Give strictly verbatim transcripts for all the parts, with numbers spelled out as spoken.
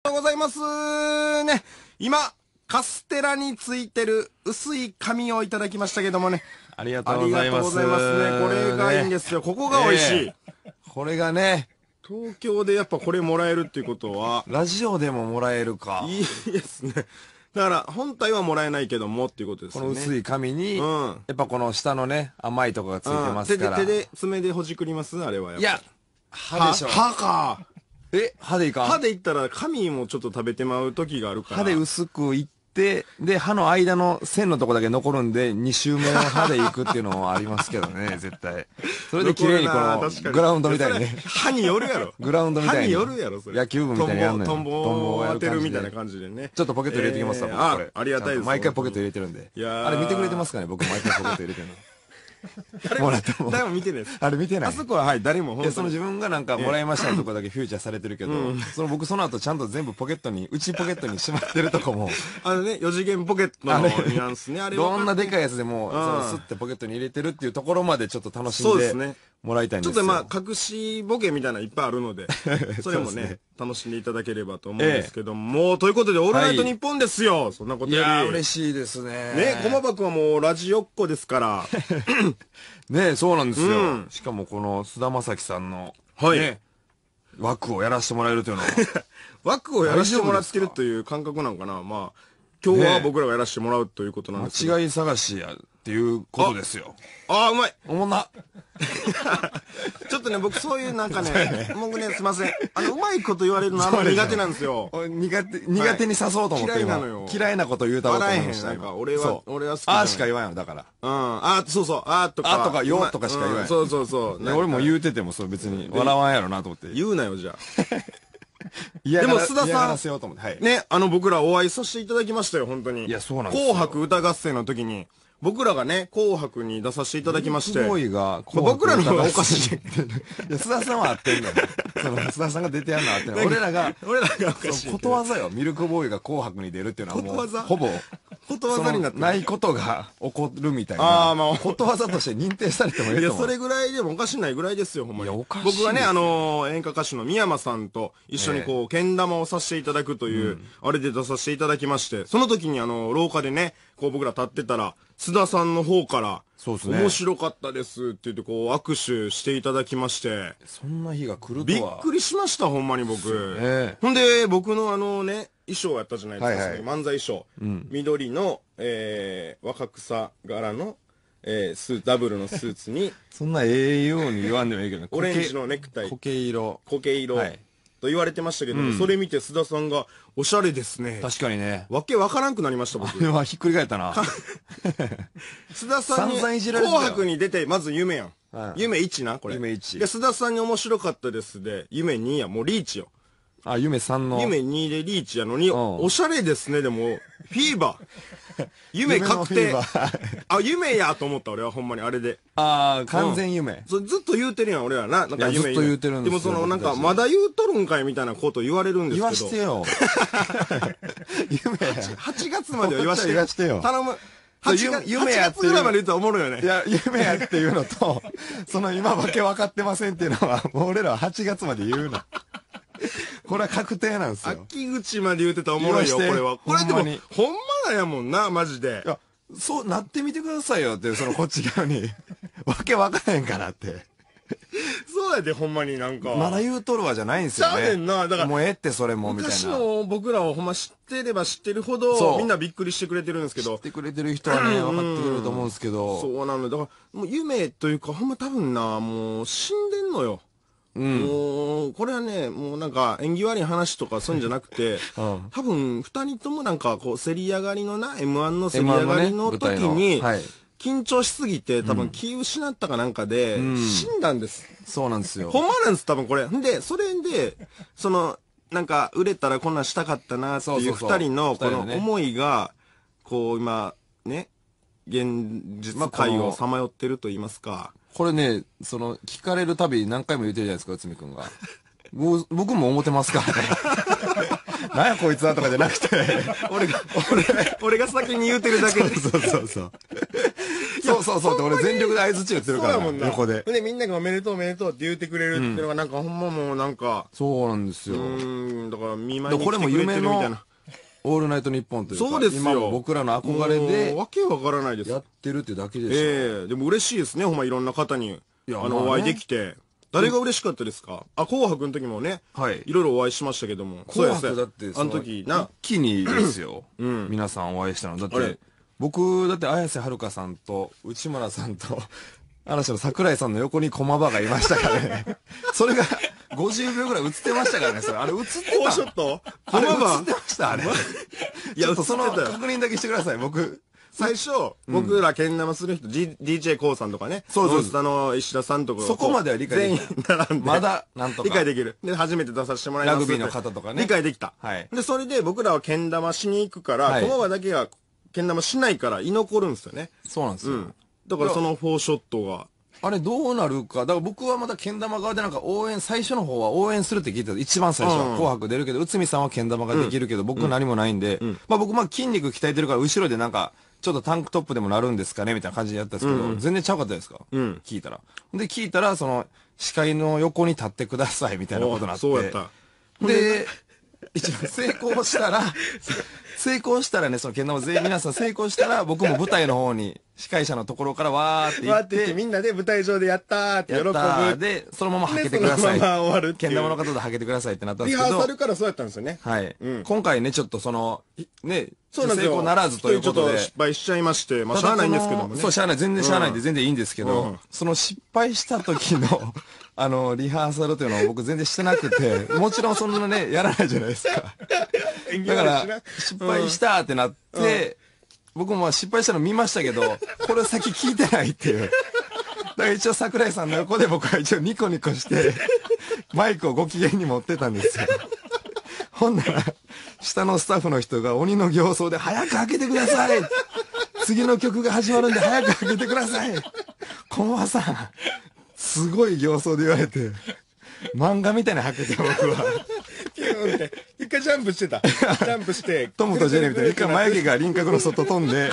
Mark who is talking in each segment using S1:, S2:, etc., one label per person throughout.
S1: ありがとうございますね。今、カステラについてる薄い紙をいただきましたけどもね。
S2: ありがとうございます。ありがとうござい
S1: ますね。これがいいんですよ。ここが美味しい。
S2: えー、これがね。
S1: 東京でやっぱこれもらえるっていうことは。
S2: ラジオでももらえるか。
S1: いいですね。だから、本体はもらえないけどもっていうことですね。
S2: この薄い紙に、うん、やっぱこの下のね、甘いとこがついてますから。
S1: 手で、手で、爪でほじくりますあれはやっぱ。
S2: いや、歯でしょ。
S1: 歯か。
S2: え、歯でいいか。
S1: 歯でいったら紙もちょっと食べてまう時があるから。
S2: 歯で薄くいって、で、歯の間の線のとこだけ残るんで、に周目の歯でいくっていうのもありますけどね、絶対。それで綺麗にこの、グラウンドみたいにね。
S1: 歯によるやろ。
S2: グラウンドみたいに。
S1: 歯によるやろ、それ。
S2: 野球部みたいにやるのよ。
S1: トンボを当てるみたいな感じでね。
S2: ちょっとポケット入れてきますわ、僕これ。
S1: ありがたいです。
S2: 毎回ポケット入れてるんで。あれ見てくれてますかね、僕毎回ポケット入れてるの。
S1: もらっても誰も見てないです。
S2: あれ見てない。
S1: あそこははい誰も。
S2: いやその自分がなんかもらいましたのとこだけフューチャーされてるけど、その僕その後ちゃんと全部ポケットに内ポケットにしまってるとこも
S1: あのねよ次元ポケットのニュアンスねあれ
S2: どんなでかいやつでもスッてポケットに入れてるっていうところまでちょっと楽しんでもらいたいんですよ。
S1: ちょっとまあ隠しボケみたいなのいっぱいあるのでそれもね楽しんでいただければと思うんですけどもということでオールナイトニッポンですよ。そんなことより。
S2: いや嬉しいですね。
S1: ね駒場君はもうラジオっ子ですから。
S2: ねそうなんですよ、うん、しかもこの菅田将暉さんの、はいね、枠をやらせてもらえるというのは
S1: 枠をやらせてもらってるという感覚なんかな。まあ今日は僕らがやらせてもらうということなんですけど、
S2: 間違い探しやっていうことですよ。
S1: ああうまい
S2: おもんな
S1: ちょっとね僕そういうなんかね僕ねすいませんあのうまいこと言われるのあんまり苦手なんですよ。
S2: 苦手苦手に誘おうと思って、
S1: 嫌いなのよ。
S2: 嫌いなこと言うたろうと思いました。
S1: なんか俺は俺は好き
S2: あーしか言わんよだから。
S1: うんあそうそうあーとか
S2: あとかよとかしか言わん。
S1: そうそうそう
S2: 俺も言うててもそれ別に笑わんやろなと思って。
S1: 言うなよじゃあ。
S2: で
S1: も須田さんねあの僕らお会いさせていただきましたよ本当に。
S2: いやそうなんですよ。
S1: 紅白歌合戦の時に僕らがね紅白に出させていただきまして、
S2: 僕
S1: らの方がおかしい。
S2: いや須田さんは合ってんのよ。その須田さんが出てやんのは合ってんの。俺らが
S1: 俺らがおかしい。
S2: ことわざよ。ミルクボーイが紅白に出るっていうのはもうほぼ
S1: ことわざになって
S2: ないことが起こるみたいな。
S1: ああまあ
S2: ことわざとして認定されてもいいと思う。
S1: いやそれぐらいでもおかしないぐらいですよほんまに。
S2: いやおかしい。
S1: 僕はねあの演歌歌手の三山さんと一緒にこうけん玉をさせていただくというあれで出させていただきまして、その時にあの廊下でねこう僕ら立ってたら須田さんの方から
S2: そうですね
S1: 面白かったですって言ってこう握手していただきまして、
S2: そんな日が来るとは
S1: びっくりしましたほんまに僕。
S2: ね、
S1: ほんで僕のあのね衣装やったじゃないですか、
S2: はいはい、
S1: 漫才衣装、うん、緑の、えー、若草柄の、えー、スダブルのスーツに
S2: そんなええように言わんでもいいけど
S1: オレンジのネクタイ
S2: 苔色
S1: 苔色、はい、と言われてましたけど、うん、それ見て須田さんがおしゃれですね。
S2: 確かにね
S1: わけわからんくなりました僕。
S2: あれはひっくり返ったな
S1: 須田さんに紅白に出てまず夢やん、はい、夢いちなこれ
S2: 夢いち
S1: で須田さんに面白かったですで夢にやもうリーチよ。
S2: あ夢さんの
S1: 夢にでリーチやのに、うん、おしゃれですねでもフィーバー夢確定あ夢やと思った俺はほんまにあれで。
S2: ああ完全夢、
S1: うん、それずっと言うてるやん俺らな。なんか夢
S2: ずっと言うてるんですよ。
S1: でもそのなんかまだ言うとるんかいみたいなこと言われるんですけど。
S2: 言わしてよ夢や
S1: はちがつまでは言わして
S2: 言わしてよ
S1: 頼む。はちがつ夢やってぐらいまで言ったらおもろいよね。
S2: いや夢やっていうのとその今わけ分かってませんっていうのはもう俺らははちがつまで言うなこれは確定なんですよ。
S1: 秋口まで言うてたらおもろいよこれは。これでもほんまなんやもんなマジで。
S2: いやそうなってみてくださいよってそのこっち側にわけ分からへんからって
S1: そうやでほんまになんか
S2: まだ言うとるわじゃないんですよね。
S1: ちゃうねんな。だから
S2: もうええってそれもみたいな。
S1: 昔の僕らをほんま知ってれば知ってるほどみんなびっくりしてくれてるんですけど、
S2: 知ってくれてる人はね分かってくれると思うんですけど、
S1: そうなのだからもう夢というかほんま多分なもう死んでんのよ。うん、もうこれはねもうなんか縁起悪い話とかそういうんじゃなくて、うん、多分ふたりともなんかこう競り上がりのな エムワン の競り上がりの時に、ねはい、緊張しすぎて多分気失ったかなんかで、うん、死んだんです。
S2: そうなんですよ。
S1: ほんまなんです多分これ。でそれでそのなんか売れたらこんなんしたかったなっていうふたりのこの思いがこう今ね現実界をさまよってると言いますか。
S2: これね、その、聞かれるたび何回も言ってるじゃないですか、内海くんが。僕も思ってますからね。なんやこいつはとかじゃなくて。
S1: 俺が、俺、俺が先に言うてるだけで。
S2: そうそうそう。 そうそうそうって俺全力で合図中言ってるからな、横で。
S1: で、みんながおめでとうおめでとうって言ってくれるっていうのがなんかほんまもうなんか。
S2: そうなんですよ。
S1: うん、だから見舞いに
S2: これも
S1: 来てくれてるみたいな。
S2: オールナイトニッポンというか、
S1: そうですよ。
S2: 今も僕らの憧れで、
S1: わけわからないです。
S2: やってるっていうだけでしょ。
S1: ええ、でも嬉しいですね、ほんまいろんな方に、あの、お会いできて。誰が嬉しかったですか？あ、紅白の時もね、はい。いろいろお会いしましたけども。
S2: 紅白だって、
S1: あの時な。
S2: 一気にですよ。うん。皆さんお会いしたの。だって、僕、だって綾瀬はるかさんと内村さんと、嵐の桜井さんの横に駒場がいましたからね。それがごじゅうびょうぐらい映ってましたからね、それ。あれ映ってた。
S1: ちょっと
S2: 駒場映ってました、あれ。いや、ちょっとその確認だけしてください、僕。
S1: 最初、僕らけん玉する人、ディージェー コウさんとかね。
S2: そうそう。
S1: あの、石田さんとか。
S2: そこまでは理解できた。全員並んで。まだ、なんとか。
S1: 理解できる。で、初めて出させてもらいます。
S2: ラグビーの方とかね。
S1: 理解できた。
S2: はい。
S1: で、それで僕らはけん玉しに行くから、駒場だけがけん玉しないから居残るんですよね。
S2: そうなんですよ。
S1: だからそのフォーショットが。
S2: あれどうなるか。だから僕はまだけん玉側でなんか応援、最初の方は応援するって聞いてた。一番最初は紅白出るけど、内海さんはけん玉ができるけど、僕は何もないんで、まあ僕まあ筋肉鍛えてるから後ろでなんか、ちょっとタンクトップでもなるんですかねみたいな感じでやったんですけど、全然ちゃうかったですか、聞いたら。で、聞いたら、その、司会の横に立ってくださいみたいなことになって。
S1: そうやった。
S2: で、一番成功したら、成功したらね、そのけん玉全員皆さん成功したら、僕も舞台の方に、司会者のところからわーって言って、って
S1: みんなで舞台上でやったーって喜ぶ。やったー
S2: で、そのままはけてください。
S1: そのまま終わるっていう。
S2: けん玉の方ではけてくださいってなったんですけど。
S1: リハーサルからそうやったんですよね。
S2: はい。うん、今回ね、ちょっとその、ね、
S1: そうなんですよ。
S2: 成功ならずということで。
S1: ちょっと失敗しちゃいまして、まあしゃあないんですけどもね。
S2: そう、しゃあない。全然しゃあないんで、全然いいんですけど、うん、その失敗した時の、あの、リハーサルというのを僕全然してなくて、もちろんそんなね、やらないじゃないですか。だから、失敗したってなって、うん、僕も失敗したの見ましたけど、これ先聞いてないっていう。だから一応桜井さんの横で僕は一応ニコニコして、マイクをご機嫌に持ってたんですよ。ほんなら、下のスタッフの人が鬼の形相で早く開けてください次の曲が始まるんで早く開けてください駒場さん、すごい形相で言われて、漫画みたいに開けて僕は。
S1: ピューンって、一回ジャンプしてた。ジャンプして。
S2: トムとジェリーみたいな、一回眉毛が輪郭の外飛んで、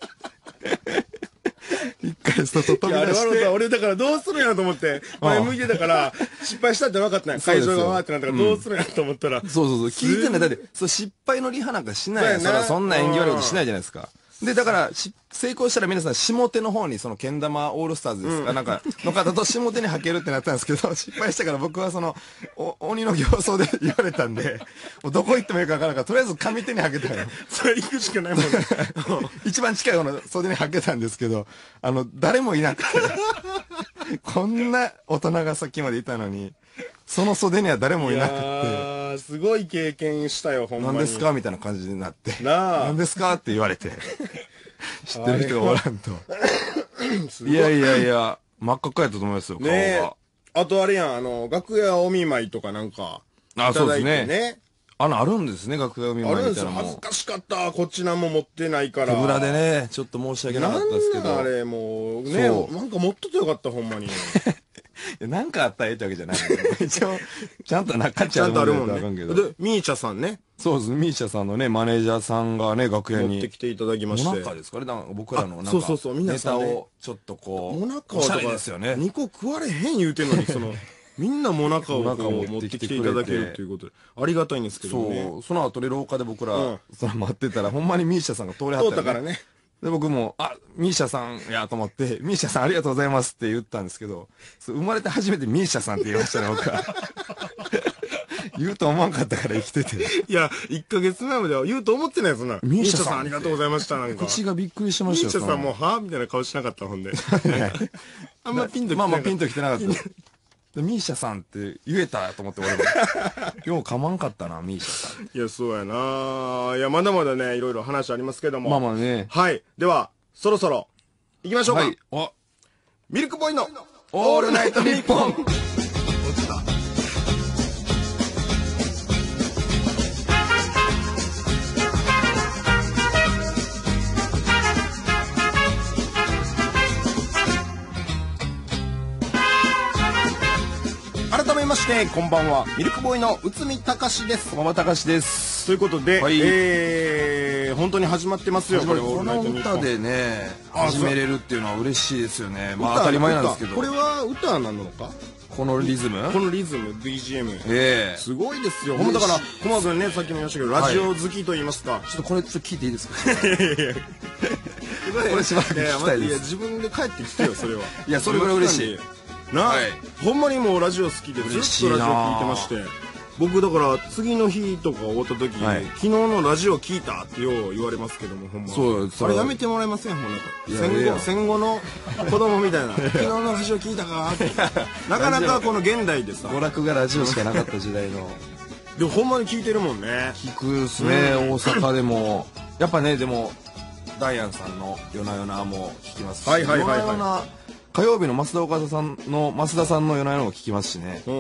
S2: 一回外飛び出して。
S1: 俺だからどうするんやと思って、前向いてたから、失敗したって分かったんや。会場がわーってなったからどうするんやと思ったら。
S2: そうそうそう、聞いてない。だって、そう失敗のリハなんかしないやん。そらそんな演技悪いことしないじゃないですか。で、だから、成功したら皆さん、下手の方に、その、けん玉オールスターズですか、うん、なんか、の方と下手に履けるってなったんですけど、失敗したから僕はその、お鬼の形相で言われたんで、もうどこ行ってもいいか分からんから、とりあえず上手に履けたよ。
S1: それ行くしかないもんね。
S2: 一番近い方の袖に履けたんですけど、あの、誰もいなくて、こんな大人がさっきまでいたのに、その袖には誰もいなくて。いや
S1: ー、すごい経験したよ、ほんまに。
S2: 何ですかみたいな感じになって。
S1: なあ。
S2: 何ですかって言われて。知ってる人がおらんと。いやいやいや、真っ赤っかやったと思いますよ、顔が。ね、
S1: あとあれやん、あの、楽屋お見舞いとかなんか、
S2: あ、そうですね。あの、あるんですね、楽屋お見舞いみたいなのも。
S1: あるんですよ。恥ずかしかった。こっちなんも持ってないから。
S2: 手ぶらでね、ちょっと申し訳なかったですけど。
S1: なんあれ、もう、ね、なんか持っとってよかった、ほんまに。
S2: なんかあったらええってわけじゃない。一応、ちゃんと中っちゃ
S1: うもんね。あるもんね。で、ミーチャさんね。
S2: そうです。ミーチャさんのね、マネージャーさんがね、楽屋に。
S1: 持ってきていただきまして。
S2: モナカですかね、僕らのなんか、
S1: そうそうそう、皆さん
S2: ネタをちょっとこう、
S1: モナカとか
S2: ですよね。
S1: にこ食われへん言うてんのに、その、みんなモナカを持ってきていただけるということで、ありがたいんですけどね。
S2: そう、その後で廊下で僕ら、その待ってたら、ほんまにミーシャさんが通りはった。
S1: 通ったからね。
S2: で、僕も、あ、ミーシャさんやと思って、ミーシャさんありがとうございますって言ったんですけど、生まれて初めてミーシャさんって言いましたね、僕は。言うと思わんかったから生きてて。
S1: いや、いっかげつまえまでは言うと思ってないそんな。ミーシャさんありがとうございました、なんか。
S2: 口がびっくりしましたよ。
S1: ミーシャさんも、はぁみたいな顔しなかった、ほんで。あんまピンときてなかった。
S2: まあまあピンときてなかった。ミーシャさんって言えたと思って俺も。ようかまんかったな、ミーシャさん。
S1: いや、そうやな。いや、まだまだね、いろいろ話ありますけども。
S2: まあまあね。
S1: はい。では、そろそろ、行きましょうか。はい。おミルクボーイの、
S2: オールナイトニッポン。落ちた。
S1: 改めまして、こんばんは。ミルクボーイの内海隆です。
S2: 馬場隆です。
S1: ということで、はい、えー、 本当に始まってますよ。これ
S2: この歌でね始めれるっていうのは嬉しいですよね。まあ当たり前なんですけど、
S1: これは歌なのか、
S2: このリズム、
S1: このリズム ビージーエム、
S2: ええ
S1: すごいですよ。ほんまだから駒君ね、さっきも言いましたけどラジオ好きと言いますか、
S2: ちょっとこれちょっと聞いていいですか。
S1: こ
S2: れしばらく聞きたいです。
S1: いや自分で帰ってきてよそれは。
S2: いやそれぐらい嬉しい
S1: な、ほんまにもうラジオ好きでずっとラジオ聞いてまして、僕だから次の日とか終わった時に、はい、昨日のラジオ聞いたってよう言われますけども、ほんま
S2: そう
S1: あれやめてもらえません？ほんな戦後戦後の子供みたいな昨日のラジオ聞いたかってなかなかこの現代でさ
S2: 娯楽がラジオしかなかった時代の
S1: でもほんまに聞いてるもんね。
S2: 聞くっすね、うん、大阪でもやっぱね。でもダイアンさんの夜な夜なも聞きますし、
S1: はいはいはいはい、
S2: 火曜日の増田岡田さんの増田さんの夜な夜なも聞きますしね。うん、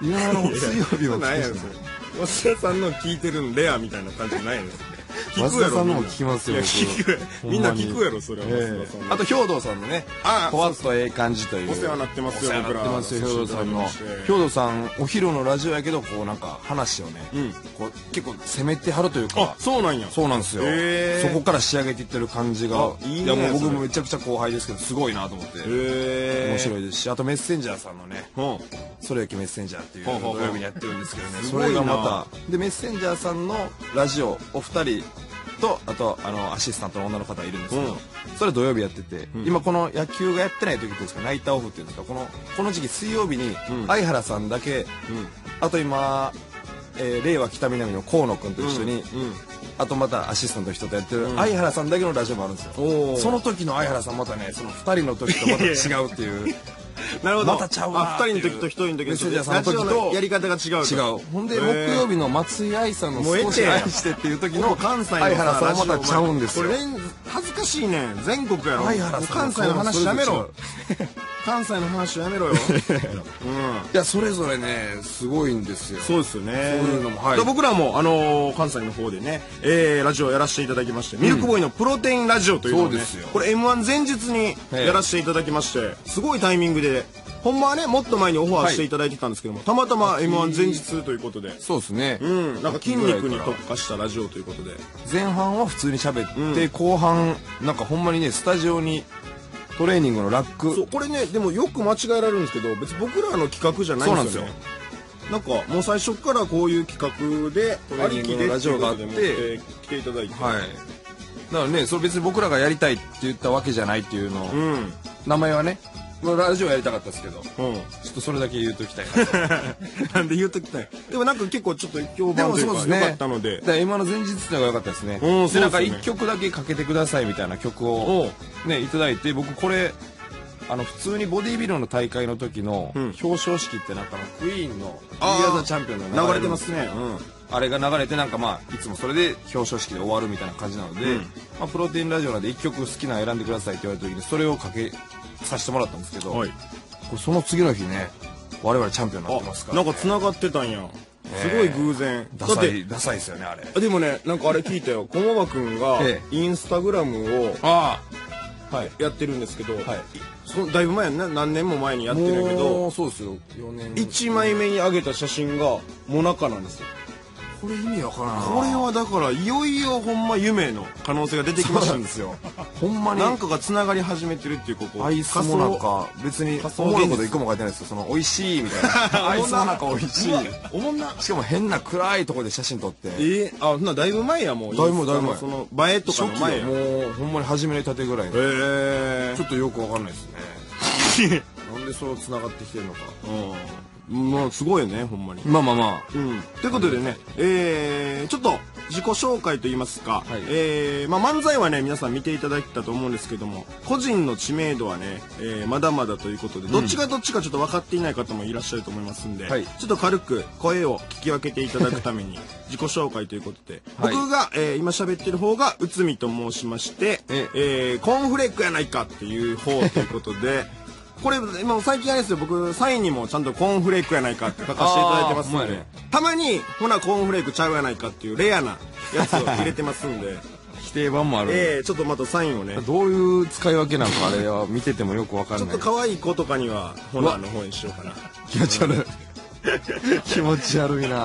S2: いや、あの水曜日も聞きますね。
S1: 増田さんの聞いてるんレアみたいな感じじゃないんです。
S2: 増田さんのも聞きますよ。
S1: みんな聞くやろそれは。
S2: あと兵藤さんのね、ほわっとええ感じという。
S1: お世話になってますよ。
S2: お世話になってますよ兵藤さんの。兵藤さんお昼のラジオやけどこうなんか話をね、こう結構攻めてはるというか。
S1: あ、そうなんや。
S2: そうなんですよ。そこから仕上げていってる感じが、いやもう僕もめちゃくちゃ後輩ですけどすごいなと思って面白いですし、あとメッセンジャーさんのね、それやけメッセンジャーっていう土曜日にやってるんですけどね、それがまたでメッセンジャーさんのラジオお二人とあとあのアシスタントの女の方がいるんですけど、それ土曜日やってて、今この野球がやってない時っていうんですか、ナイターオフっていうんですか、このこの時期水曜日に相原さんだけ、あと今え令和北南の河野君と一緒に、あとまたアシスタントの人とやってる相原さんだけのラジオもあるんですよ。その時の相原さんまたね、そのふたりの時とまた違うっていう。
S1: なるほど。
S2: またちゃうわ。
S1: ふたりの時とひとりの時
S2: メッセンジャーさんの時と
S1: やり方が違う。
S2: 違う。ほんで木曜日の松井愛さんの少し愛してっていう時の
S1: 関西の
S2: 相原さんまたちゃうんですよ。
S1: これ恥ずかしいねん。全国やろ。関西の話やめろ。関西の話やめろよ。
S2: いやそれぞれねすごいんですよ。
S1: そうですよね。
S2: そういうのもはい。
S1: 僕らもあの関西の方でねラジオやらせていただきまして、ミルクボーイのプロテインラジオというのをね、これ エムワン 前日にやらせていただきまして、すごいタイミングで。ほんまはねもっと前にオファーしていただいてたんですけども、たまたま エムワン 前日ということで。
S2: そうですね。
S1: うんなんか筋肉に特化したラジオということで、
S2: 前半は普通に喋って後半なんかほんまにねスタジオにトレーニングのラック。
S1: そうこれねでもよく間違えられるんですけど、別に僕らの企画じゃないんですよね。なんかもう最初からこういう企画で
S2: ありきでラジオがあって
S1: 来ていただいて、
S2: はい。だからねそれ別に僕らがやりたいって言ったわけじゃないっていうのを、名前はねラジオやりたかったですけど、ちょっとそれだけ言うときたい
S1: なんで言うときたい。でもなんか結構ちょっと評判というか良かったので、
S2: 今の前日っていうのが良かったですね。でなんかいっきょくだけかけてくださいみたいな曲をねいただいて、僕これあの普通にボディービルの大会の時の表彰式ってなんかクイーンの「We Are the Champion」の
S1: 流れてますね。
S2: あれが流れてなんかまあいつもそれで表彰式で終わるみたいな感じなので、まあプロテインラジオなんでいっきょく好きなの選んでくださいって言われた時にそれをかけさせてもらったんですけど、はい、これその次の日ね我々チャンピオンになってますから、ね、
S1: なんかつながってたんや。すごい偶然。
S2: ダサいダサいですよねあれ。
S1: でもねなんかあれ聞いたよ。駒場君がインスタグラムをやってるんですけど、はい、そだいぶ前やんな、何年も前にやってるけど、
S2: そうですよよねん
S1: いちまいめに上げた写真がモナカなんですよ。
S2: これ意味わからんな。
S1: これはだからいよいよほんま夢の可能性が出てきましたんですよ。
S2: ほんまに
S1: なんかがつながり始めてるっていうここ。
S2: アイスもなんか別におもろいこと一個も書いてないですよ。その美味しいみたいな。アイスもなんか美味しい。
S1: おもんな。
S2: しかも変な暗いところで写真撮って。
S1: えー、あなだいぶ前やもう。
S2: だいぶだいぶ前。
S1: その映えとかの前や。
S2: もうほんまに始めたてぐらい。へ
S1: え。
S2: ちょっとよくわかんないですね。なんでそうつながってきてるのか。
S1: うん。まあすごいよねほんまに。
S2: まあまあまあ。
S1: うん。ということでね、えー、ちょっと自己紹介といいますか、はい、えー、まあ漫才はね皆さん見ていただいたと思うんですけども、個人の知名度はね、えー、まだまだということで、どっちがどっちかちょっと分かっていない方もいらっしゃると思いますんで、はい、ちょっと軽く声を聞き分けていただくために自己紹介ということで、はい、僕が、えー、今喋ってる方が内海と申しまして、ええー、コーンフレークやないかっていう方ということで。これ今最近あれですよ、僕サインにもちゃんとコーンフレークやないかって書かせていただいてますので、ね、たまにほなコーンフレークちゃうやないかっていうレアなやつを入れてますんで
S2: 否定版もある。
S1: ええー、ちょっとまたサインをね、
S2: どういう使い分けなのかあれは見ててもよくわかんない。
S1: ちょっと可愛い子とかにはホナーの方にしようかな。
S2: 気持ち悪い気持ち悪いな。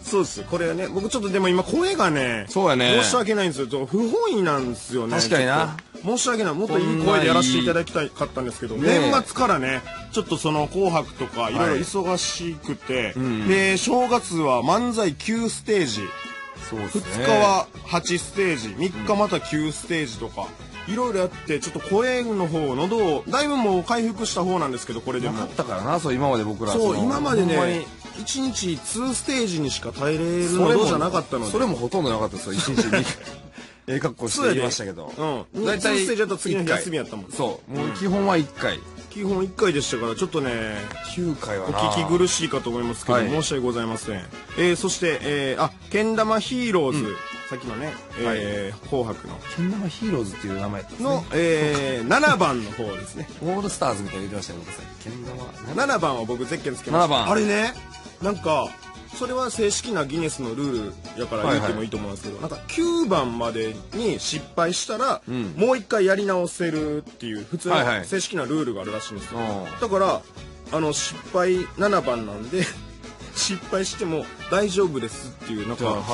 S1: そうです。これはね、僕ちょっとでも今声がね、
S2: そうやね。
S1: 申し訳ないんですよ。ちょっと不本意なんですよね。
S2: 確かにな。
S1: 申し訳ない。もっといい声でやらせていただきたかったんですけど、
S2: ね
S1: 年末からね、ちょっとその紅白とかいろいろ忙しくて、
S2: うん、
S1: で、正月は漫才きゅうステージ、
S2: そうですね、
S1: ふつかははちステージ、みっかまたきゅうステージとか、いろいろやって、ちょっと声の方、喉を、だいぶもう回復した方なんですけど、これでも。
S2: なかったからな、そう、今まで僕ら。
S1: そう、今までね、いちにちにステージにしか耐えれる喉じゃなかったので。
S2: それもほとんどなかったですよ、いちにちに。ええ格好して言いましたけど。
S1: うん。大体にステージだと次の日休みやったもん。
S2: そう。もう基本はいっかい。
S1: 基本いっかいでしたから、ちょっとね、
S2: きゅうかいはな
S1: お聞き苦しいかと思いますけど、はい、申し訳ございません。えー、そして、えー、あ、けん玉ヒーローズ、うん、さっきのね、えー、はい、紅白の。
S2: けん玉ヒーローズっていう名前ですね。
S1: の、えー、ななばんの方ですね。
S2: オールスターズみたいに言ってましたよ、僕さっき。けん玉。
S1: ななばんは僕ゼッケンつけました。
S2: ななばん。
S1: あれね、なんか、それは正式なギネスのルールやから言ってもいいと思うんですけど、はいはい、なんかきゅうばんまでに失敗したら、うん、もう一回やり直せるっていう普通の正式なルールがあるらしいんですよ、はいはい、だからあの失敗ななばんなんで失敗しても大丈夫ですっていうなんか、はいはい、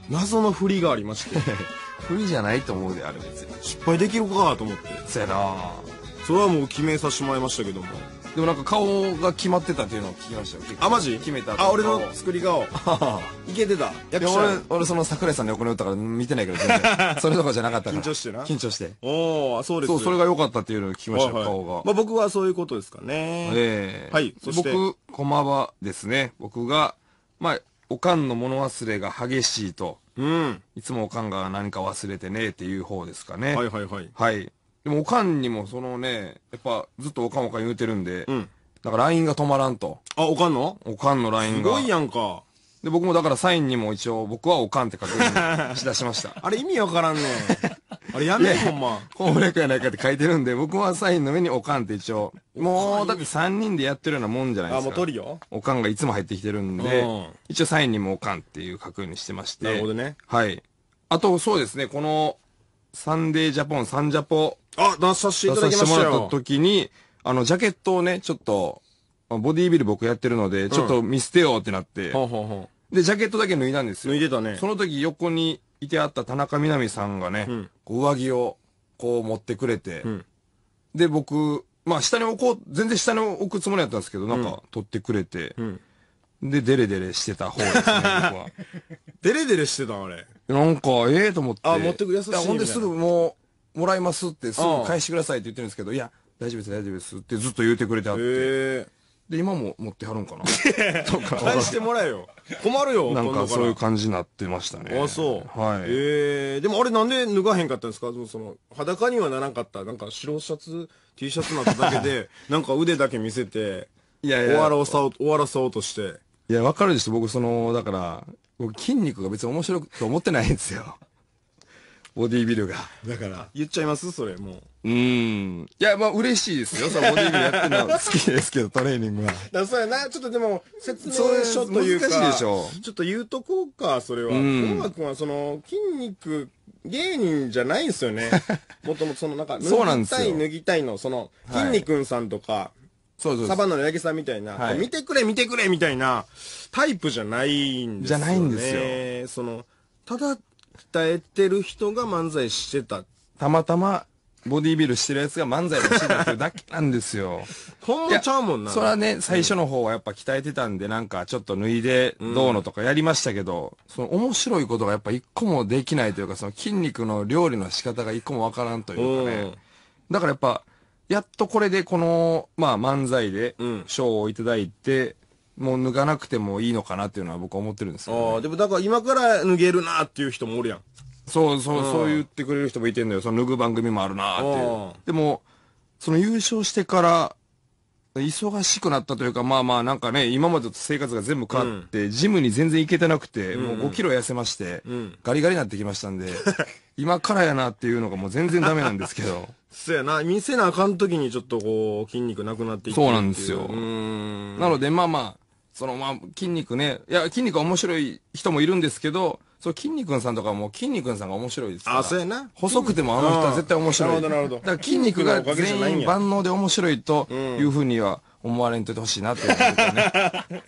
S1: 謎の振りがありまして
S2: 振りじゃないと思うであれ別に
S1: 失敗できるかと思って。
S2: そうやな。
S1: それはもう決めさせてもらいましたけども、
S2: でもなんか顔が決まってたっていうのを聞きましたよ。
S1: あ、マジ？
S2: 決めた。
S1: あ、俺の作り顔。いけてた。
S2: 役者。俺、俺その桜井さんの横におったから見てないけど全然。それとかじゃなかったから。
S1: 緊張してな。
S2: 緊張して。
S1: おー、そうです。
S2: そう、それが良かったっていうのを聞きましたよ、顔が。
S1: まあ僕はそういうことですかね。
S2: ええ。
S1: はい。そして
S2: 僕、駒場ですね。僕が、まあ、おかんの物忘れが激しいと。
S1: うん。
S2: いつもおかんが何か忘れてねっていう方ですかね。
S1: はいはいはい。
S2: はい。でもおかんにもそのね、やっぱずっとおかんおかん言うてるんで、
S1: うん。
S2: だから ライン が止まらんと。
S1: あ、おかんの？
S2: おかんの ライン が。
S1: すごいやんか。
S2: で、僕もだからサインにも一応、僕はおかんって書くようにしだしました。
S1: あれ意味わからんねん。あれやめんほんま。
S2: 攻略やないかって書いてるんで、僕はサインの上におかんって一応、もうだってさんにんでやってるようなもんじゃないですか。
S1: あ、もうトリオ？
S2: おかんがいつも入ってきてるんで、うん、一応サインにもおかんっていう書くようにしてまして。
S1: なるほどね。
S2: はい。あと、そうですね、この、サンデージャポン、サンジャポ。
S1: あ、出させていただきましたよ。
S2: 出させてもらった時に、あの、ジャケットをね、ちょっと、ボディービル僕やってるので、ちょっと見捨てようってなって、
S1: ほうほうほ
S2: うで、ジャケットだけ脱いだんですよ。
S1: 脱いでたね。
S2: その時横にいてあった田中みな実さんがね、うん、こう上着をこう持ってくれて、うん、で、僕、まあ下に置こう、全然下に置くつもりだったんですけど、なんか取ってくれて、うん、で、デレデレしてた方ですね、僕は。
S1: デレデレしてたあれ。
S2: なんか、ええと思って。
S1: あ、持ってく優しいみたいな。
S2: ほんですぐもう、もらいますってすぐ返してくださいって言ってるんですけど、いや、大丈夫です、大丈夫ですってずっと言うてくれてあって。
S1: へ
S2: で、今も持ってはるんかな
S1: とか。返してもらえよ。困るよ、
S2: なんかそういう感じになってましたね。
S1: あ、そう。
S2: はい。
S1: ええー、でもあれなんで脱がへんかったんですか？その、裸にはならんかった。なんか白シャツ、T シャツになっただけで、なんか腕だけ見せて、いやいや終わらそう、終わらそうとして。
S2: いや、わかるでしょ。僕、その、だから、僕、筋肉が別に面白くと思ってないんですよ。ボディービルが。
S1: だから、言っちゃいますそれ、もう。
S2: うーん。いや、まあ、嬉しいですよ。そのボディービルやってるのは好きですけど、トレーニングは。
S1: だそうやな。ちょっとでも、説明書というか。
S2: 難しいでしょ。
S1: ちょっと言うとこうか、それは。本間君は、その、筋肉、芸人じゃないんですよね。もともとその、なんか、脱ぎたい、脱ぎたいの、その、筋肉さんとか、
S2: そうそう。
S1: サバンナの八木さんみたいな、はい、見てくれ見てくれみたいなタイプじゃないんですよね。
S2: じゃないんです
S1: よ。その、ただ鍛えてる人が漫才してた。
S2: たまたまボディービルしてるやつが漫才をしてたっていうだけなんですよ。
S1: ほんまちゃうもんな。
S2: それはね、最初の方はやっぱ鍛えてたんで、なんかちょっと脱いでどうのとかやりましたけど、うん、その面白いことがやっぱ一個もできないというか、その筋肉の料理の仕方が一個もわからんというかね。うん、だからやっぱ、やっとこれでこの、まあ漫才で賞をいただいて、うん、もう脱がなくてもいいのかなっていうのは僕は思ってるんですけど、ね。
S1: ああ、でもだから今から脱げるなっていう人もおるやん。
S2: そうそう、うん、そう言ってくれる人もいてんのよ。その脱ぐ番組もあるなっていう。でも、その優勝してから、忙しくなったというか、まあまあなんかね、今までと生活が全部変わって、うん、ジムに全然行けてなくて、うんうん、もうごキロ痩せまして、うん、ガリガリになってきましたんで、今からやなっていうのがもう全然ダメなんですけど。
S1: そうやな、見せなあかん時にちょっとこう、筋肉なくなっていって。
S2: そうなんですよ。なのでまあまあ、そのまあ筋肉ね、いや筋肉は面白い人もいるんですけど、そう筋肉さんとかも筋肉さんが面白いですから。
S1: あ、そうやな。
S2: 細くてもあの人は絶対面白い。
S1: なるほどなるほど。
S2: だから筋肉が全員万能で面白いというふうには思われんといてほしいなって思うね。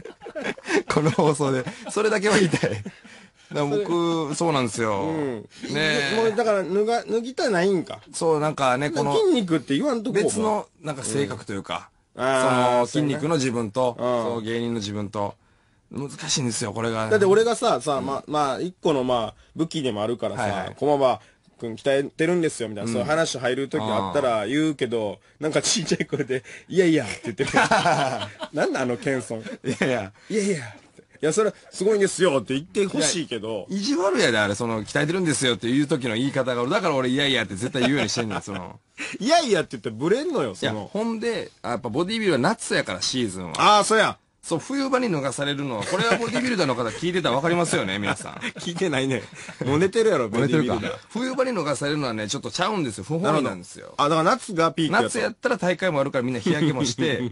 S2: この放送で。それだけは言いたい。だから僕、そうなんですよ。うん、
S1: ねもうだから脱が、脱ぎたないんか。
S2: そう、なんかね、この。
S1: 筋肉って言わんとこ
S2: 別の、なんか性格というか、
S1: うん、
S2: その筋肉の自分と、その芸人の自分と、難しいんですよ、これが。
S1: だって俺がさ、さ、まあ、まあ、一個のまあ、武器でもあるからさ、駒場君鍛えてるんですよ、みたいな、そういう話入るときあったら言うけど、なんかちっちゃい声で、いやいやって言ってる。なんだあの謙遜。
S2: いやいや。
S1: いやいや。いや、それ、すごいんですよって言ってほしいけど。
S2: 意地悪やで、あれ、その、鍛えてるんですよって言う時の言い方が、だから俺、いやいやって絶対言うようにしてんねん、その。
S1: いやいやって言ってブレんのよ、その。
S2: いや、ほんで、やっぱボディビルは夏やから、シーズンは。
S1: ああ、そうや。
S2: そう、冬場に脱がされるのは、これはボディビルダーの方聞いてたら分かりますよね、皆さん。
S1: 聞いてないね。もう寝てるやろ、ボディビルダー。
S2: 冬場に脱がされるのはね、ちょっとちゃうんですよ。不本意なんですよ。
S1: あ、だから夏がピークや
S2: 夏やったら大会もあるからみんな日焼けもして、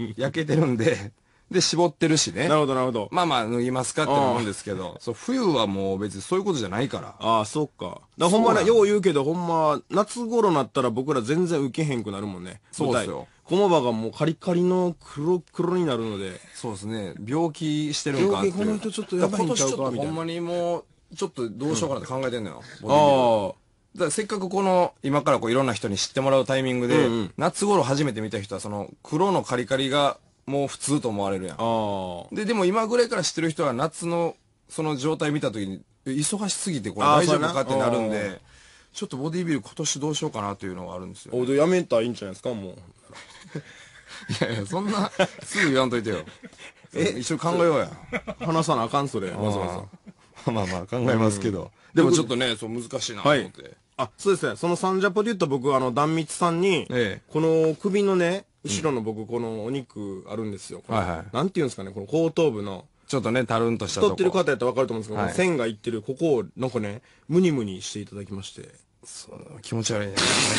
S2: 焼けてるんで、で、絞ってるしね。
S1: なるほど、なるほど。
S2: まあまあ、脱ぎますかって思うんですけど、そう、冬はもう別にそういうことじゃないから。
S1: ああ、そっか。だほんまね、よう言うけど、ほんま、夏頃なったら僕ら全然受けへんくなるもんね。
S2: そうですよ。
S1: 駒場がもうカリカリの黒黒になるので。
S2: そうですね。病気してるんかって。
S1: 病気、この人ちょっとやばいんちゃうかみたいな。今年ちょっと
S2: ほんまにもう、ちょっとどうしようかなって考えてんのよ。うん、ああ。だからせっかくこの、今からこういろんな人に知ってもらうタイミングで、うんうん、夏頃初めて見た人はその黒のカリカリがもう普通と思われるやん。あで、でも今ぐらいから知ってる人は夏のその状態見た時に、忙しすぎてこれ大丈夫かってなるんで、ちょっとボディビル今年どうしようかなというのがあるんですよ、ね。
S1: おでやめたらいいんじゃないですか、もう。
S2: いやいや、そんな、すぐ言わんといてよ。え、一緒に考えようや。
S1: 話さなあかん、それ。わざわ
S2: ざ。まあまあ考えますけど。でもちょっとね、そう難しいなと思って。はい、
S1: あ、そうですね。そのサンジャポで言った僕、あの、壇蜜さんに、ええ、この首のね、後ろの僕、このお肉あるんですよ。はいはい。なんていうんですかね、この後頭部の。
S2: ちょっとね、たるんとしたとこ。
S1: 太ってる方やったらわかると思うんですけど、はい、線がいってる、ここを、なんかね、ムニムニしていただきまして。
S2: そう、気持ち悪いね。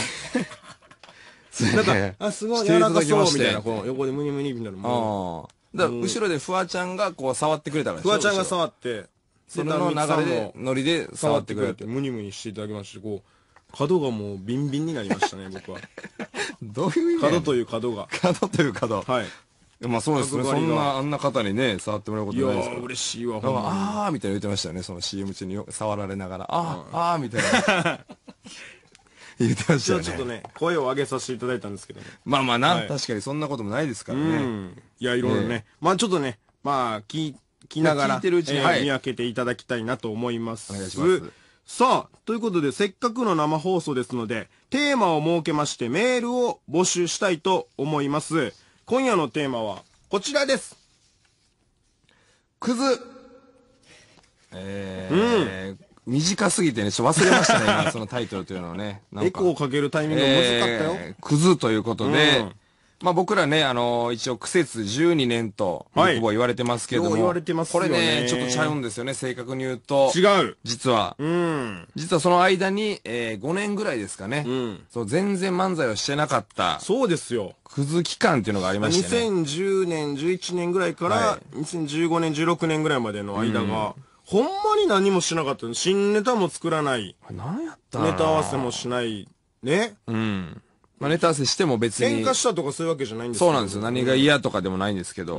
S1: なんか、あ、すごい柔らかそうみたいな、この横でムニムニみたいな
S2: もう。だから後ろでフワちゃんがこう触ってくれたから
S1: フワちゃんが触って、
S2: その流れで、ノリで触ってくれて。
S1: ムニムニしていただきまして、こう、角がもうビンビンになりましたね、僕は。
S2: どういう意味？
S1: 角という角が。
S2: 角という角。
S1: はい。
S2: まあそうですね。そんな、あんな方にね、触ってもらうことないですから。
S1: いやー、嬉しいわ、
S2: ほんまに。あーみたいな言ってましたよね、その シーエム 中に触られながら。あー、あーみたいな。言ってましたよね。
S1: ちょっとね、声を上げさせていただいたんですけどね。
S2: まあまあな、確かにそんなこともないですからね。
S1: いや、いろいろね。まあちょっとね、まあ、聞きながら、
S2: 聞いてるうちに
S1: 見分けていただきたいなと思います。
S2: お願いします。
S1: さあ、ということで、せっかくの生放送ですので、テーマを設けましてメールを募集したいと思います。今夜のテーマは、こちらです。
S2: クズ。えー、うん、短すぎてね、ちょっと忘れましたね、今、そのタイトルというのをね。
S1: エコーをかけるタイミングが難かったよ。
S2: えー、クズということで、うん、まあ僕らね、あのー、一応苦節じゅうにねんと、はい、言われてますけども、
S1: 言われてますよね。
S2: これね、ちょっとちゃうんですよね、正確に言うと。
S1: 違う。
S2: 実は。うん。実はその間に、えー、ごねんぐらいですかね。うん。そう、全然漫才をしてなかった。
S1: そうですよ。
S2: クズ期間っていうのがありましてね。
S1: にせんじゅうねん、じゅういちねんぐらいから、はい、にせんじゅうごねん、じゅうろくねんぐらいまでの間が、うん、ほんまに何もしなかったの。新ネタも作らない。
S2: 何やった
S1: ネタ合わせもしない。ね。
S2: うん。まあ、ネタ合わせしても別に。
S1: 喧嘩したとかそういうわけじゃないんです
S2: よ。そうなんですよ。何が嫌とかでもないんですけど。
S1: うん。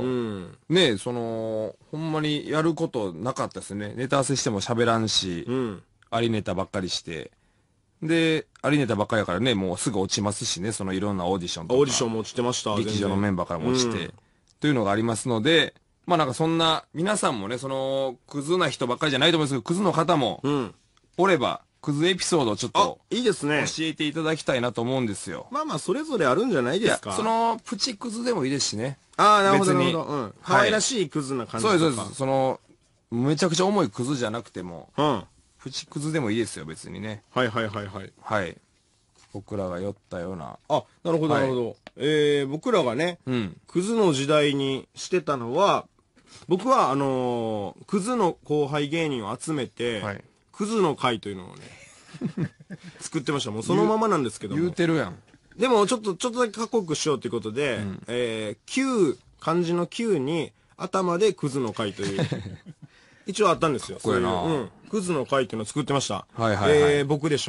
S2: ねその、ほんまにやることなかったですね。ネタ合わせしても喋らんし、うん。ありネタばっかりして。で、ありネタばっかりやからね、もうすぐ落ちますしね、そのいろんなオーディションとか。
S1: オーディションも落ちてました。
S2: 劇場のメンバーからも落ちて。うん、というのがありますので、まあなんかそんな、皆さんもね、その、クズな人ばっかりじゃないと思うんですけど、クズの方も、うん。おれば、クズエピソードをちょっと、
S1: いいですね。
S2: 教えていただきたいなと思うんですよ。
S1: まあまあ、それぞれあるんじゃないですか。
S2: その、プチクズでもいいですしね。
S1: ああ、なるほど、なるほど。うん。可愛らしいクズな感じとか。
S2: そうです、そうです。その、めちゃくちゃ重いクズじゃなくても、うん。プチクズでもいいですよ、別にね。
S1: はいはいはいはい。
S2: はい。僕らが酔ったような。
S1: あ、なるほど、なるほど。えー、僕らがね、うん。クズの時代にしてたのは、僕は、あのー、クズの後輩芸人を集めて、はい、クズの会というのをね、作ってました。もうそのままなんですけども。
S2: 言うてるやん。
S1: でも、ちょっと、ちょっとだけかっこよくしようということで、うん、えー、九、漢字の九に、頭でクズの会という、一応あったんですよ。
S2: そういう、う
S1: ん。クズの会っていうのを作ってました。
S2: はいはいはい。
S1: えー、僕でしょ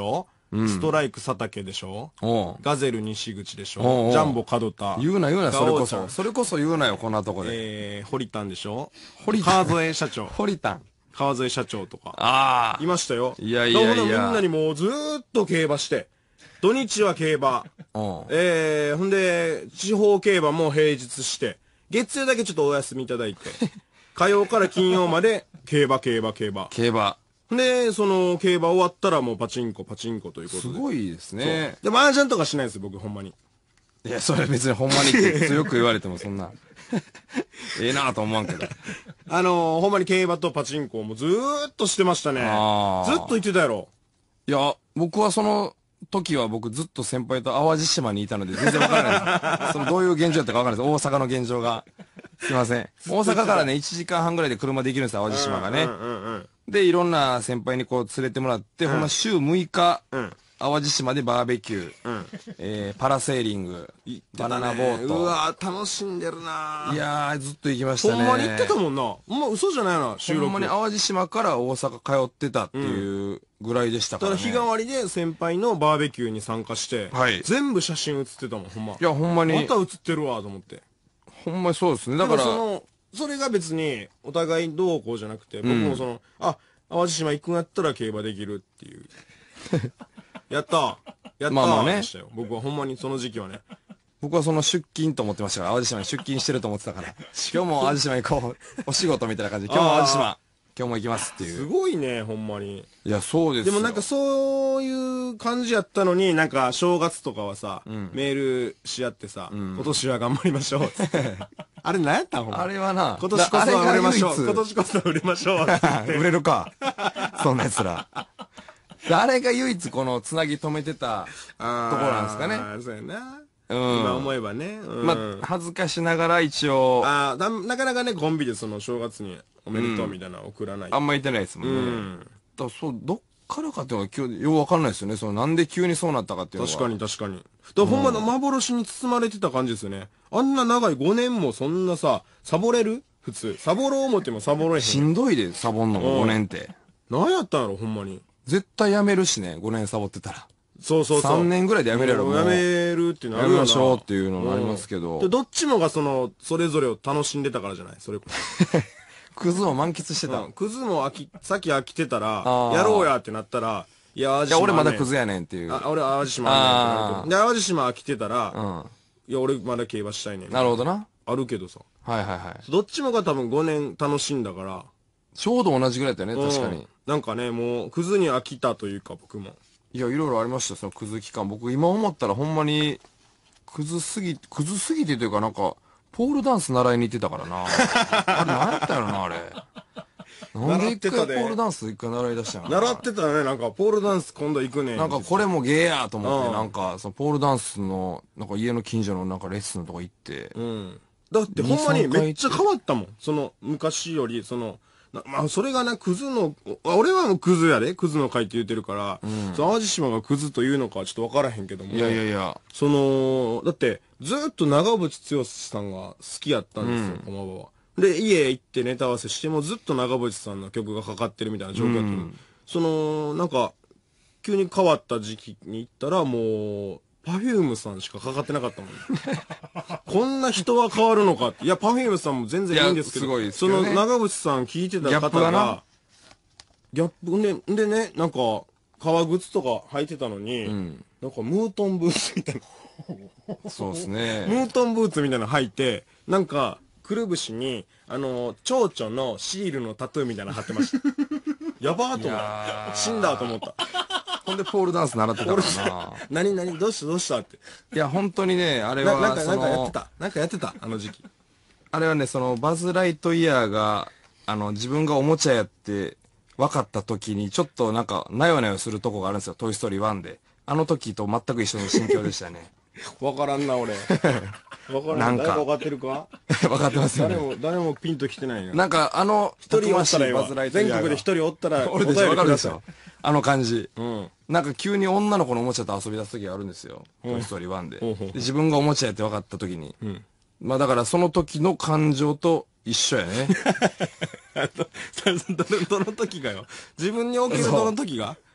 S1: ストライク佐竹でしょ、
S2: おう
S1: ガゼル西口でし
S2: おうおう
S1: ょ、ジャンボ門田。
S2: 言うな言うな、それこ
S1: ガオちゃん
S2: そ。それこそ言うなよ、こんなとこで。
S1: えー、堀田でしょ、
S2: 堀田
S1: 川添社長。
S2: 堀田。
S1: 川添社長とか。
S2: ああ。
S1: いましたよ。
S2: いやいやいや
S1: だからみんなにもうずーっと競馬して、土日は競馬。
S2: おう
S1: えー、ほんで、地方競馬も平日して、月曜だけちょっとお休みいただいて、火曜から金曜まで競馬競馬競馬。
S2: 競馬。
S1: で、その競馬終わったらもうパチンコパチンコということ
S2: す
S1: で。
S2: ごいですね。
S1: で、麻雀とかしないですよ、僕ほんまに。
S2: いや、それ別にほんまにって強く言われてもそんな。ええなぁと思わんけど。
S1: あのー、ほんまに競馬とパチンコをもうずーっとしてましたね。
S2: あー
S1: ずっと言ってたやろ。
S2: いや、僕はその時は僕ずっと先輩と淡路島にいたので全然わからないです。そのどういう現状やったかわからないです。大阪の現状が。すいません。大阪からね、いちじかんはんぐらいで車で行けるんですよ、淡路島がね。
S1: うんうんうん
S2: で、いろんな先輩にこう連れてもらって、ほんま週むいか、
S1: うん
S2: 淡路島でバーベキュー、
S1: うん。
S2: えー、パラセーリング、バナナボー
S1: う
S2: ト。
S1: わー楽しんでるない
S2: やー、ずっと行きましたね。
S1: ほんまに行ってたもんな。ほんま嘘じゃないな、収録。
S2: ほんまに淡路島から大阪通ってたっていうぐらいでしたか
S1: だ
S2: らね。
S1: から日替わりで先輩のバーベキューに参加して、
S2: はい
S1: 全部写真写ってたもん、ほんま。
S2: いや、ほんまに、
S1: また写ってるわ、と思って。
S2: ほんまにそうですね。だから、
S1: だからその、それが別にお互いどうこうじゃなくて、僕もその、あ、淡路島行くんやったら競馬できるっていう。やったやったー
S2: まあまあね
S1: でしたよ。僕はほんまにその時期はね。
S2: 僕はその出勤と思ってましたから、淡路島に出勤してると思ってたから、今日も淡路島行こう、お仕事みたいな感じで、今日も淡路島、今日も行きますってい
S1: す
S2: う。
S1: ごいね、ほんまに。
S2: いや、そうですよ。
S1: でもなんかそういう感じやったのに、なんか正月とかはさ、メールし合ってさ、今年は頑張りましょうっつって。あれ何やったんほんま。
S2: あれはな、
S1: 今年こそは売れましょう。今
S2: 今
S1: 年こそは売れましょうって言って。
S2: 売れるか。そんな奴ら。あれが唯一このつなぎ止めてたところなんですかね。
S1: あーそうやな。
S2: うん
S1: 今思えばね。うん
S2: まあ、恥ずかしながら一応、
S1: あーだなかなかね、コンビでその正月におめでとうみたいなの送らない。
S2: あんま言ってないですもんね。
S1: うん。
S2: だからそう、どっからかっていうのが今日、ようわかんないですよね。そのなんで急にそうなったかっていうのが。
S1: 確かに確かに。だからほんまの幻に包まれてた感じですよね。あんな長いごねんもそんなさ、サボれる普通。サボろう思ってもサボれへん。
S2: しんどいで、サボんのもごねんって。
S1: 何やったんやろ、ほんまに。
S2: 絶対やめるしね、ごねんサボってたら。
S1: そうそうそう。
S2: さんねんぐらいでやめるやろ、もう。
S1: もうやめるっていうのあ
S2: や
S1: るよな。
S2: めましょうっていうのもありますけど。
S1: でどっちもがその、それぞれを楽しんでたからじゃないそれこ
S2: クズを満喫して
S1: そ。
S2: た。
S1: うんクズも飽き、さっき飽きてたら、
S2: あー
S1: やろうやってなったら、いや、淡路島、
S2: いや、
S1: ね。
S2: 俺まだクズやねんっていう。
S1: あ、俺淡路島あんねんってなるけど。で、淡路島飽きてたら、
S2: うん。
S1: いや、俺まだ競馬したいねん。
S2: なるほどな。
S1: あるけどさ。
S2: はいはいはい。
S1: どっちもが多分ごねん楽しんだから。
S2: ちょうど同じぐらいだったよね、確かに
S1: うん。なんかね、もう、クズに飽きたというか、僕も。
S2: いや、いろいろありましたよ、そのクズ期間。僕今思ったらほんまに、クズすぎ、クズすぎてというかなんか、ポールダンス習いに行ってたからな。あれ何やったやろな、あれ。なんで一回ポ
S1: 習ってたで
S2: ールダンス一回習い出したんやろな
S1: 習ってたね、なんか、ポールダンス今度行くねん。
S2: なんかこれもゲーやと思って、
S1: うん
S2: なんか、そのポールダンスの、なんか家の近所のなんかレッスンのとこ行って、
S1: うん。だってほんまに
S2: にさんかい
S1: めっちゃ変わったもん。その、昔より、その、なまあ、それがね、クズの、あ俺はもうクズやで、クズの会って言ってるから、その淡路島がクズというのかはちょっとわからへんけども。
S2: いやいやいや、
S1: その、だって、ずーっと長渕剛さんが好きやったんですよ、駒場は。で、家行ってネタ合わせしてもずっと長渕さんの曲がかかってるみたいな状況だったの、その、なんか、急に変わった時期に行ったらもう、パフュームさんしかかかってなかったもん、ね。こんな人は変わるのかって。いや、パフュームさんも全然いいんですけど、
S2: いやすごいです
S1: そ
S2: けどね
S1: の長渕さん聞いてた
S2: ギャッ
S1: 方
S2: プがな
S1: が、ギャップで、でね、なんか、革靴とか履いてたのに、
S2: ん
S1: なんかムートンブーツみたいな。
S2: そうです
S1: ム
S2: ね。
S1: ートンブーツみたいなの履いて、なんか、くるぶしに、あの、蝶々のシールのタトゥーみたいなの貼ってました。やばーと思った。死んだと思った。
S2: ほんでポールダンス習ってたからな。
S1: 何何どうしたどうしたって。
S2: いや、本当にね、あれ
S1: ななん
S2: は、
S1: か、
S2: そ
S1: なんかやって
S2: の、
S1: た。なんかやってた。あの時期。
S2: あれはね、その、バズ・ライトイヤーが、あの、自分がおもちゃやって分かった時に、ちょっとなんか、なよなよするとこがあるんですよ、トイ・ストーリーワンで。あの時と全く一緒の心境でしたね。
S1: わからんな、俺。わからん。
S2: なんか
S1: 誰かわかってるか
S2: 分かってますよね。
S1: 誰も、誰もピンと来てないな。
S2: なんか、あの、
S1: 一人おったらええわ
S2: たくましいバズ・ライトイヤーが
S1: 全国で一人おったら、
S2: 俺でしょ、分かるでしょ。あの感じ。
S1: うん。
S2: なんか急に女の子のおもちゃと遊び出す時があるんですよ。トイ・ストーリーワンで。
S1: ほうほう
S2: で自分がおもちゃやって分かった時に。
S1: ん
S2: まあだからその時の感情と一緒やね。
S1: あと、どの、どの時がよ。自分におけるどの時が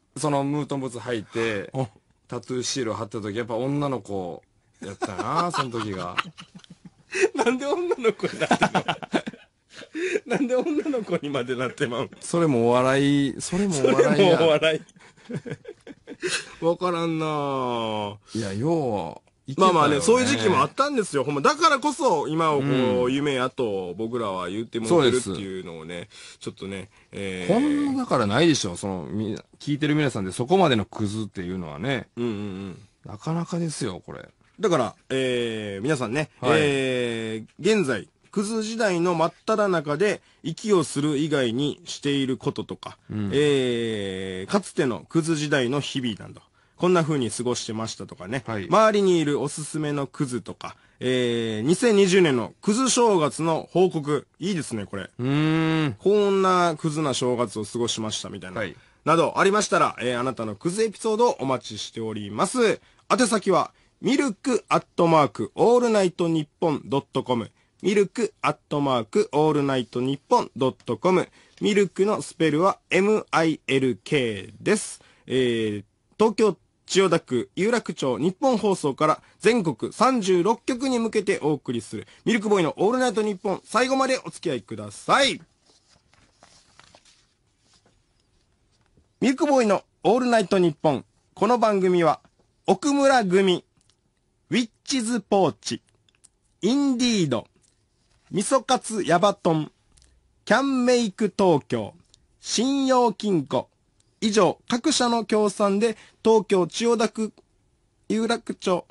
S2: そのムートンブーツ履いて、タトゥーシールを貼った時、やっぱ女の子やったな、その時が。
S1: なんで女の子になってまうなんで女の子にまでなってまう
S2: それもお笑い、それもお笑いや。
S1: それもお笑い。わからんなぁ。
S2: いや、よう、
S1: まあまあね、そういう時期もあったんですよ。ほんま、だからこそ、今をこう、夢やと、僕らは言ってもらってるっていうのをね、ちょっとね、
S2: えー。こんなだからないでしょ。その、み、聞いてる皆さんでそこまでのクズっていうのはね。
S1: うんうんうん。
S2: なかなかですよ、これ。
S1: だから、えー、皆さんね、はい、えー、現在、クズ時代の真っ只中で息をする以外にしていることとか、うん、えー、かつてのクズ時代の日々など、こんな風に過ごしてましたとかね、はい、周りにいるおすすめのクズとか、えー、にせんにじゅうねんのクズ正月の報告、いいですね、これ。
S2: うーん。
S1: こんなクズな正月を過ごしましたみたいな。はい、などありましたら、えー、あなたのクズエピソードをお待ちしております。宛先は、ミルクアットマークオールナイトニッポンドットコム。ミルクアットマークオールナイトニッポンドットコム。ミルクのスペルは エムアイエルケー です。えー、東京千代田区有楽町日本放送から全国さんじゅうろっきょくに向けてお送りするミルクボーイのオールナイトニッポン、最後までお付き合いください。ミルクボーイのオールナイトニッポン。この番組は奥村組、ウィッチズポーチ、インディード、味噌カツヤバトン、キャンメイク東京、信用金庫、以上各社の協賛で東京千代田区有楽町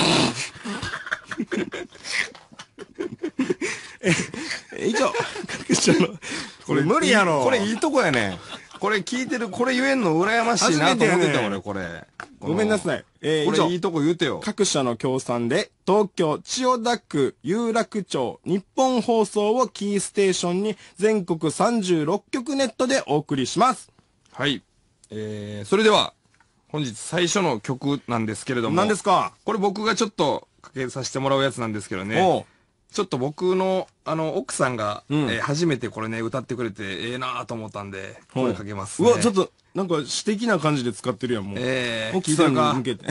S1: 以上各社の
S2: これ無理やろ。これいいとこやね。これ聞いてる、これ言えんの羨ましいなと思ってた俺、これ。
S1: ごめんなさい。
S2: えー、これいいとこ言うてよ。
S1: 各社の協賛で、東京、千代田区、有楽町、日本放送をキーステーションに、全国さんじゅうろっきょくネットでお送りします。
S2: はい。えー、それでは、本日最初の曲なんですけれども。
S1: 何ですか？
S2: これ僕がちょっとかけさせてもらうやつなんですけどね。おう。ちょっと僕の、あの、奥さんが、うん、えー、初めてこれね、歌ってくれて、ええなぁと思ったんで、声かけますね。
S1: うわ、ちょっと、なんか、詩的な感じで使ってるやん、もう。
S2: ええー、
S1: 奥さんに向けて。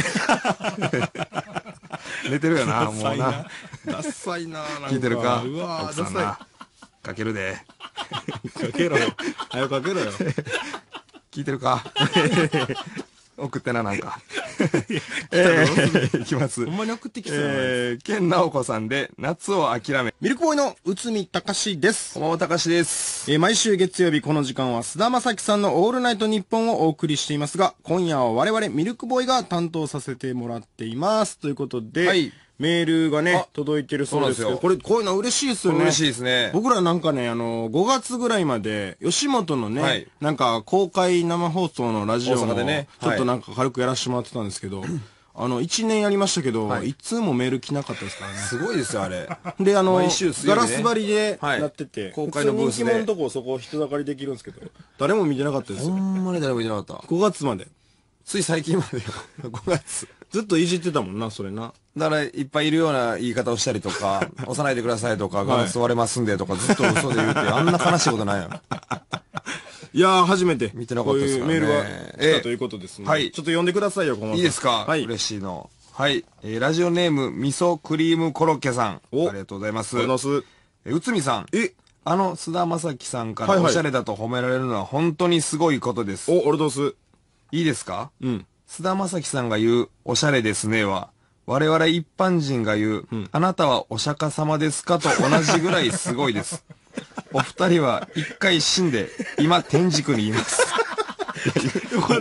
S2: 寝てるよな、もうな。
S1: ダッサいなぁ、なんか。
S2: 聞いてるか？
S1: うわ
S2: ぁ、ダッサい。かけるで。
S1: かけろよ。はよかけろよ。
S2: 聞いてるか？送ってな、なんか。えー、いきます。
S1: ほんまに送ってきた。
S2: えー、ケンナオコさんで、夏を諦め。
S1: ミルクボーイの内海隆です。
S2: こんばんは、隆です。
S1: えー、毎週月曜日この時間は、菅田将暉さんのオールナイトニッポンをお送りしていますが、今夜は我々ミルクボーイが担当させてもらっています。ということで、はい。メールがね、届いてるそうですけど、これ、こういうの嬉しいですよね。
S2: 嬉しいですね。
S1: 僕らなんかね、あの、ごがつぐらいまで、吉本のね、はい、なんか公開生放送のラジオも、ね、ちょっとなんか軽くやらせてもらってたんですけど、はい、あの、いちねんやりましたけど、はい、いつもメール来なかったですからね。
S2: すごいですよ、あれ。
S1: で、あの、
S2: ね、
S1: ガラス張りでやってて、はい、
S2: 公開のブースで。
S1: 人気者のとこそこ人だかりできるんですけど、誰も見てなかったですよ。
S2: ほんまに誰も見てなかった。
S1: ごがつまで。
S2: つい最近までよ。ごがつ。
S1: ずっといじってたもんな、それな。
S2: だから、いっぱいいるような言い方をしたりとか、押さないでくださいとか、ガラス割れますんでとか、ずっと嘘で言うて、あんな悲しいことないよ。
S1: いやー、初めて。
S2: 見てなかったですからね。
S1: こういうメールが来たということですね。はい。ちょっと読んでくださいよ、この。
S2: いいですか？はい。嬉しいの。はい。えー、ラジオネーム、味噌クリームコロッケさん。お。ありがとうございます。
S1: ありがとうございます。
S2: え、内海さん。えあの、菅田将暉さんからおしゃれだと褒められるのは本当にすごいことです。
S1: お、ありがとうございます。
S2: いいですか？
S1: うん。
S2: 菅田将暉さんが言う、おしゃれですねは、我々一般人が言う、うん、あなたはお釈迦様ですかと同じぐらいすごいです。お二人は一回死んで、今天竺にいます。
S1: よかった。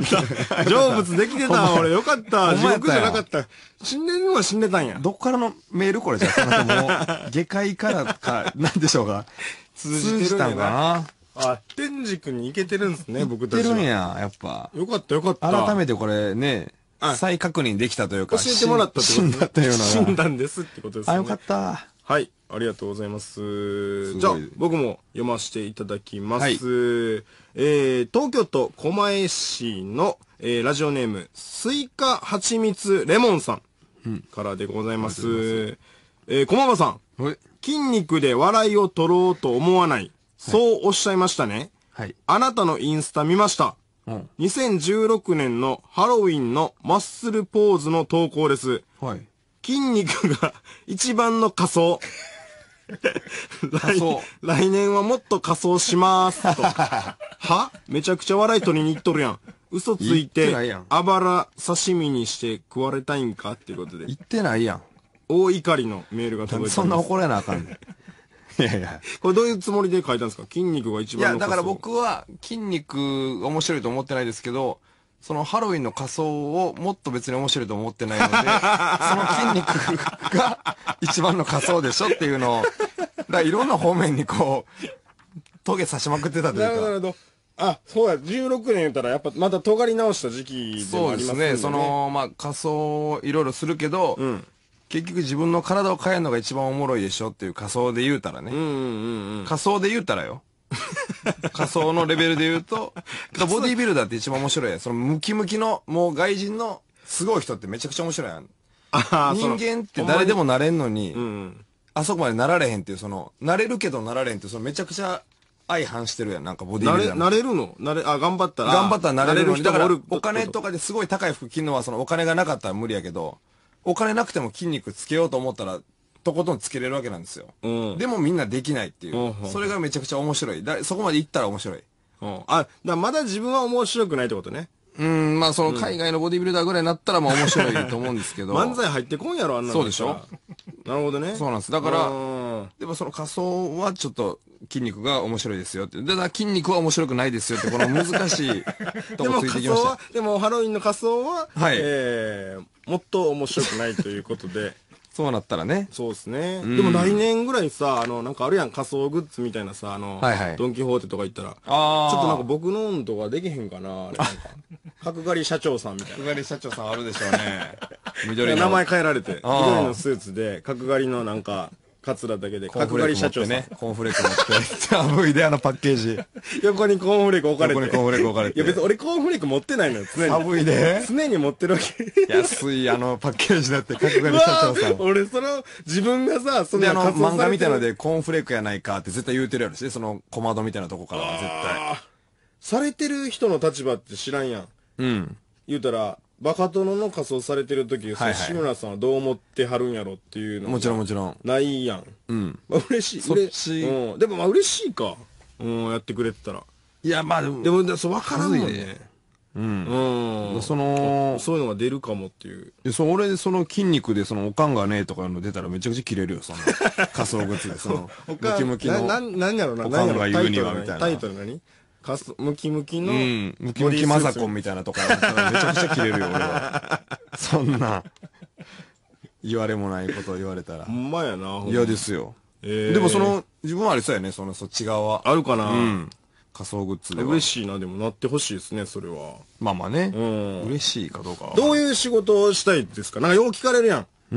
S1: 成仏できてた、俺。よかった。地獄じゃなかった。死んでるのは死んでたんや。
S2: どっからのメールこれじゃあ、もう、下界からか、なんでしょうか。
S1: 通じてたんかな。あ、天竺に行けてるんですね、僕たちは。
S2: 行ってるんや、やっぱ。
S1: よかったよかった。
S2: 改めてこれね、再確認できたというか。
S1: 教えてもらったってこと。
S2: 死んだというのが。
S1: 死んだんですってことですね。
S2: あ、よかった。
S1: はい。ありがとうございます。じゃあ、僕も読ませていただきます。はい、えー、東京都狛江市の、えー、ラジオネーム、スイカはちみつレモンさんからでございます。うん、えー、駒場さん。筋肉で笑いを取ろうと思わない。そうおっしゃいましたね。はい。あなたのインスタ見ました。
S2: うん。
S1: にせんじゅうろくねんのハロウィンのマッスルポーズの投稿です。
S2: はい。
S1: 筋肉が一番の仮装。
S2: 仮装。
S1: 来年はもっと仮装しますと。はめちゃくちゃ笑い取りに行っとるやん。嘘ついて、あばら刺身にして食われたいんかっていうことで。
S2: 言ってないやん。
S1: 大怒りのメールが届いてます。
S2: そんな怒らなあかんねん。いやいや。
S1: これどういうつもりで書いたんですか？筋肉が一番の仮装。
S2: いや、だから僕は筋肉面白いと思ってないですけど、そのハロウィンの仮装をもっと別に面白いと思ってないので、その筋肉が一番の仮装でしょっていうのを、だからいろんな方面にこう、トゲ刺しまくってたというか。
S1: なるほど、なるほど。あ、そうや、じゅうろくねん言ったらやっぱまた尖り直した時期でもありますね。
S2: そうですね。その、まあ仮装いろいろするけど、うん、結局自分の体を変えるのが一番おもろいでしょっていう仮装で言うたらね。うんうんうんうん、仮装で言うたらよ。仮想のレベルで言うと、ボディービルダーって一番面白いやん。そのムキムキの、もう外人のすごい人ってめちゃくちゃ面白いやん。人間って誰でもなれんのに、うん、あそこまでなられへんっていう、その、なれるけどなられへんっていう、そのめちゃくちゃ相反してるやん。なんかボディービルダー。
S1: なれ、なれるのなれ、あ、頑張ったら。
S2: 頑張ったらなれるのに。だから、お金とかですごい高い服着るのは、そのお金がなかったら無理やけど、お金なくても筋肉つけようと思ったら、とことんつけれるわけなんですよ。うん、でもみんなできないっていう。うん、それがめちゃくちゃ面白い。だそこまで行ったら面白い。
S1: うん、あ、だまだ自分は面白くないってことね。
S2: うん、まあその海外のボディビルダーぐらいになったらまあ面白いと思うんですけど。
S1: 漫才入ってこんやろ、あんなの。
S2: そうでしょ？
S1: なるほどね。
S2: そうなんです。だから、でもその仮想はちょっと筋肉が面白いですよって。だから筋肉は面白くないですよって、この難しいとこついてきました。
S1: でもハロウィンの仮装は、はい、えー、もっと面白くないということで。
S2: そうなったらね。
S1: そうですね。でも来年ぐらいさ、あの、なんかあるやん、仮想グッズみたいなさ、あの、はいはい、ドンキホーテとか行ったら、ちょっとなんか僕のんとかできへんかな、なんか、角刈り社長さんみたいな。
S2: 角刈り社長さんあるでしょうね。緑
S1: の。名前変えられて、緑のスーツで、角刈りのなんか、カツラだけで、角刈り社長さん。ね、
S2: コーンフレーク持って。あ、V であのパッケージ。
S1: 横にコーンフレーク置かれて。
S2: 横にコーンフレーク置かれて。
S1: いや別に俺コーンフレーク持ってないのよ、常に。
S2: 寒いで
S1: 常に持ってるわけ。
S2: 安いあのパッケージだって、角刈り社長さん。
S1: 俺その、自分がさ、
S2: その、であの漫画みたいのでコーンフレークやないかって絶対言うてるやろし、その小窓みたいなとこからは絶対。
S1: されてる人の立場って知らんやん。うん。言うたら、バカ殿の仮装されてる時、はいはい、志村さんはどう思ってはるんやろっていうの
S2: もちろんもちろん。
S1: ないやん。うん。まあ嬉しい。そっち。うん。でもまあ嬉しいか。うん、やってくれてたら。
S2: いや、まあでも。
S1: でも、そう、わからんもんね。
S2: うん。うん。その、
S1: そういうのが出るかもっていう。
S2: いや、そう、俺、その筋肉で、その、おかんがね、とかの出たらめちゃくちゃ切れるよ、その、仮想グッズで。その、ムキムキの。
S1: な、な、なんやろな、
S2: おかんが言うには、みたいな。
S1: タイトル何かす、ムキムキの、
S2: うん、ムキムキマザコンみたいなとか、めちゃくちゃ切れるよ、俺は。そんな、言われもないことを言われたら。
S1: ほんまやな、
S2: 嫌ですよ。えー、でもその、自分はあれそうやね、その、そっち側は。
S1: あるかな、うん、
S2: 仮想グッズでは。
S1: 嬉しいな、でもなってほしいですね、それは。
S2: まあまあね。うん。嬉しいかどうかは。
S1: どういう仕事をしたいですか？なんかよう聞かれるやん。うん。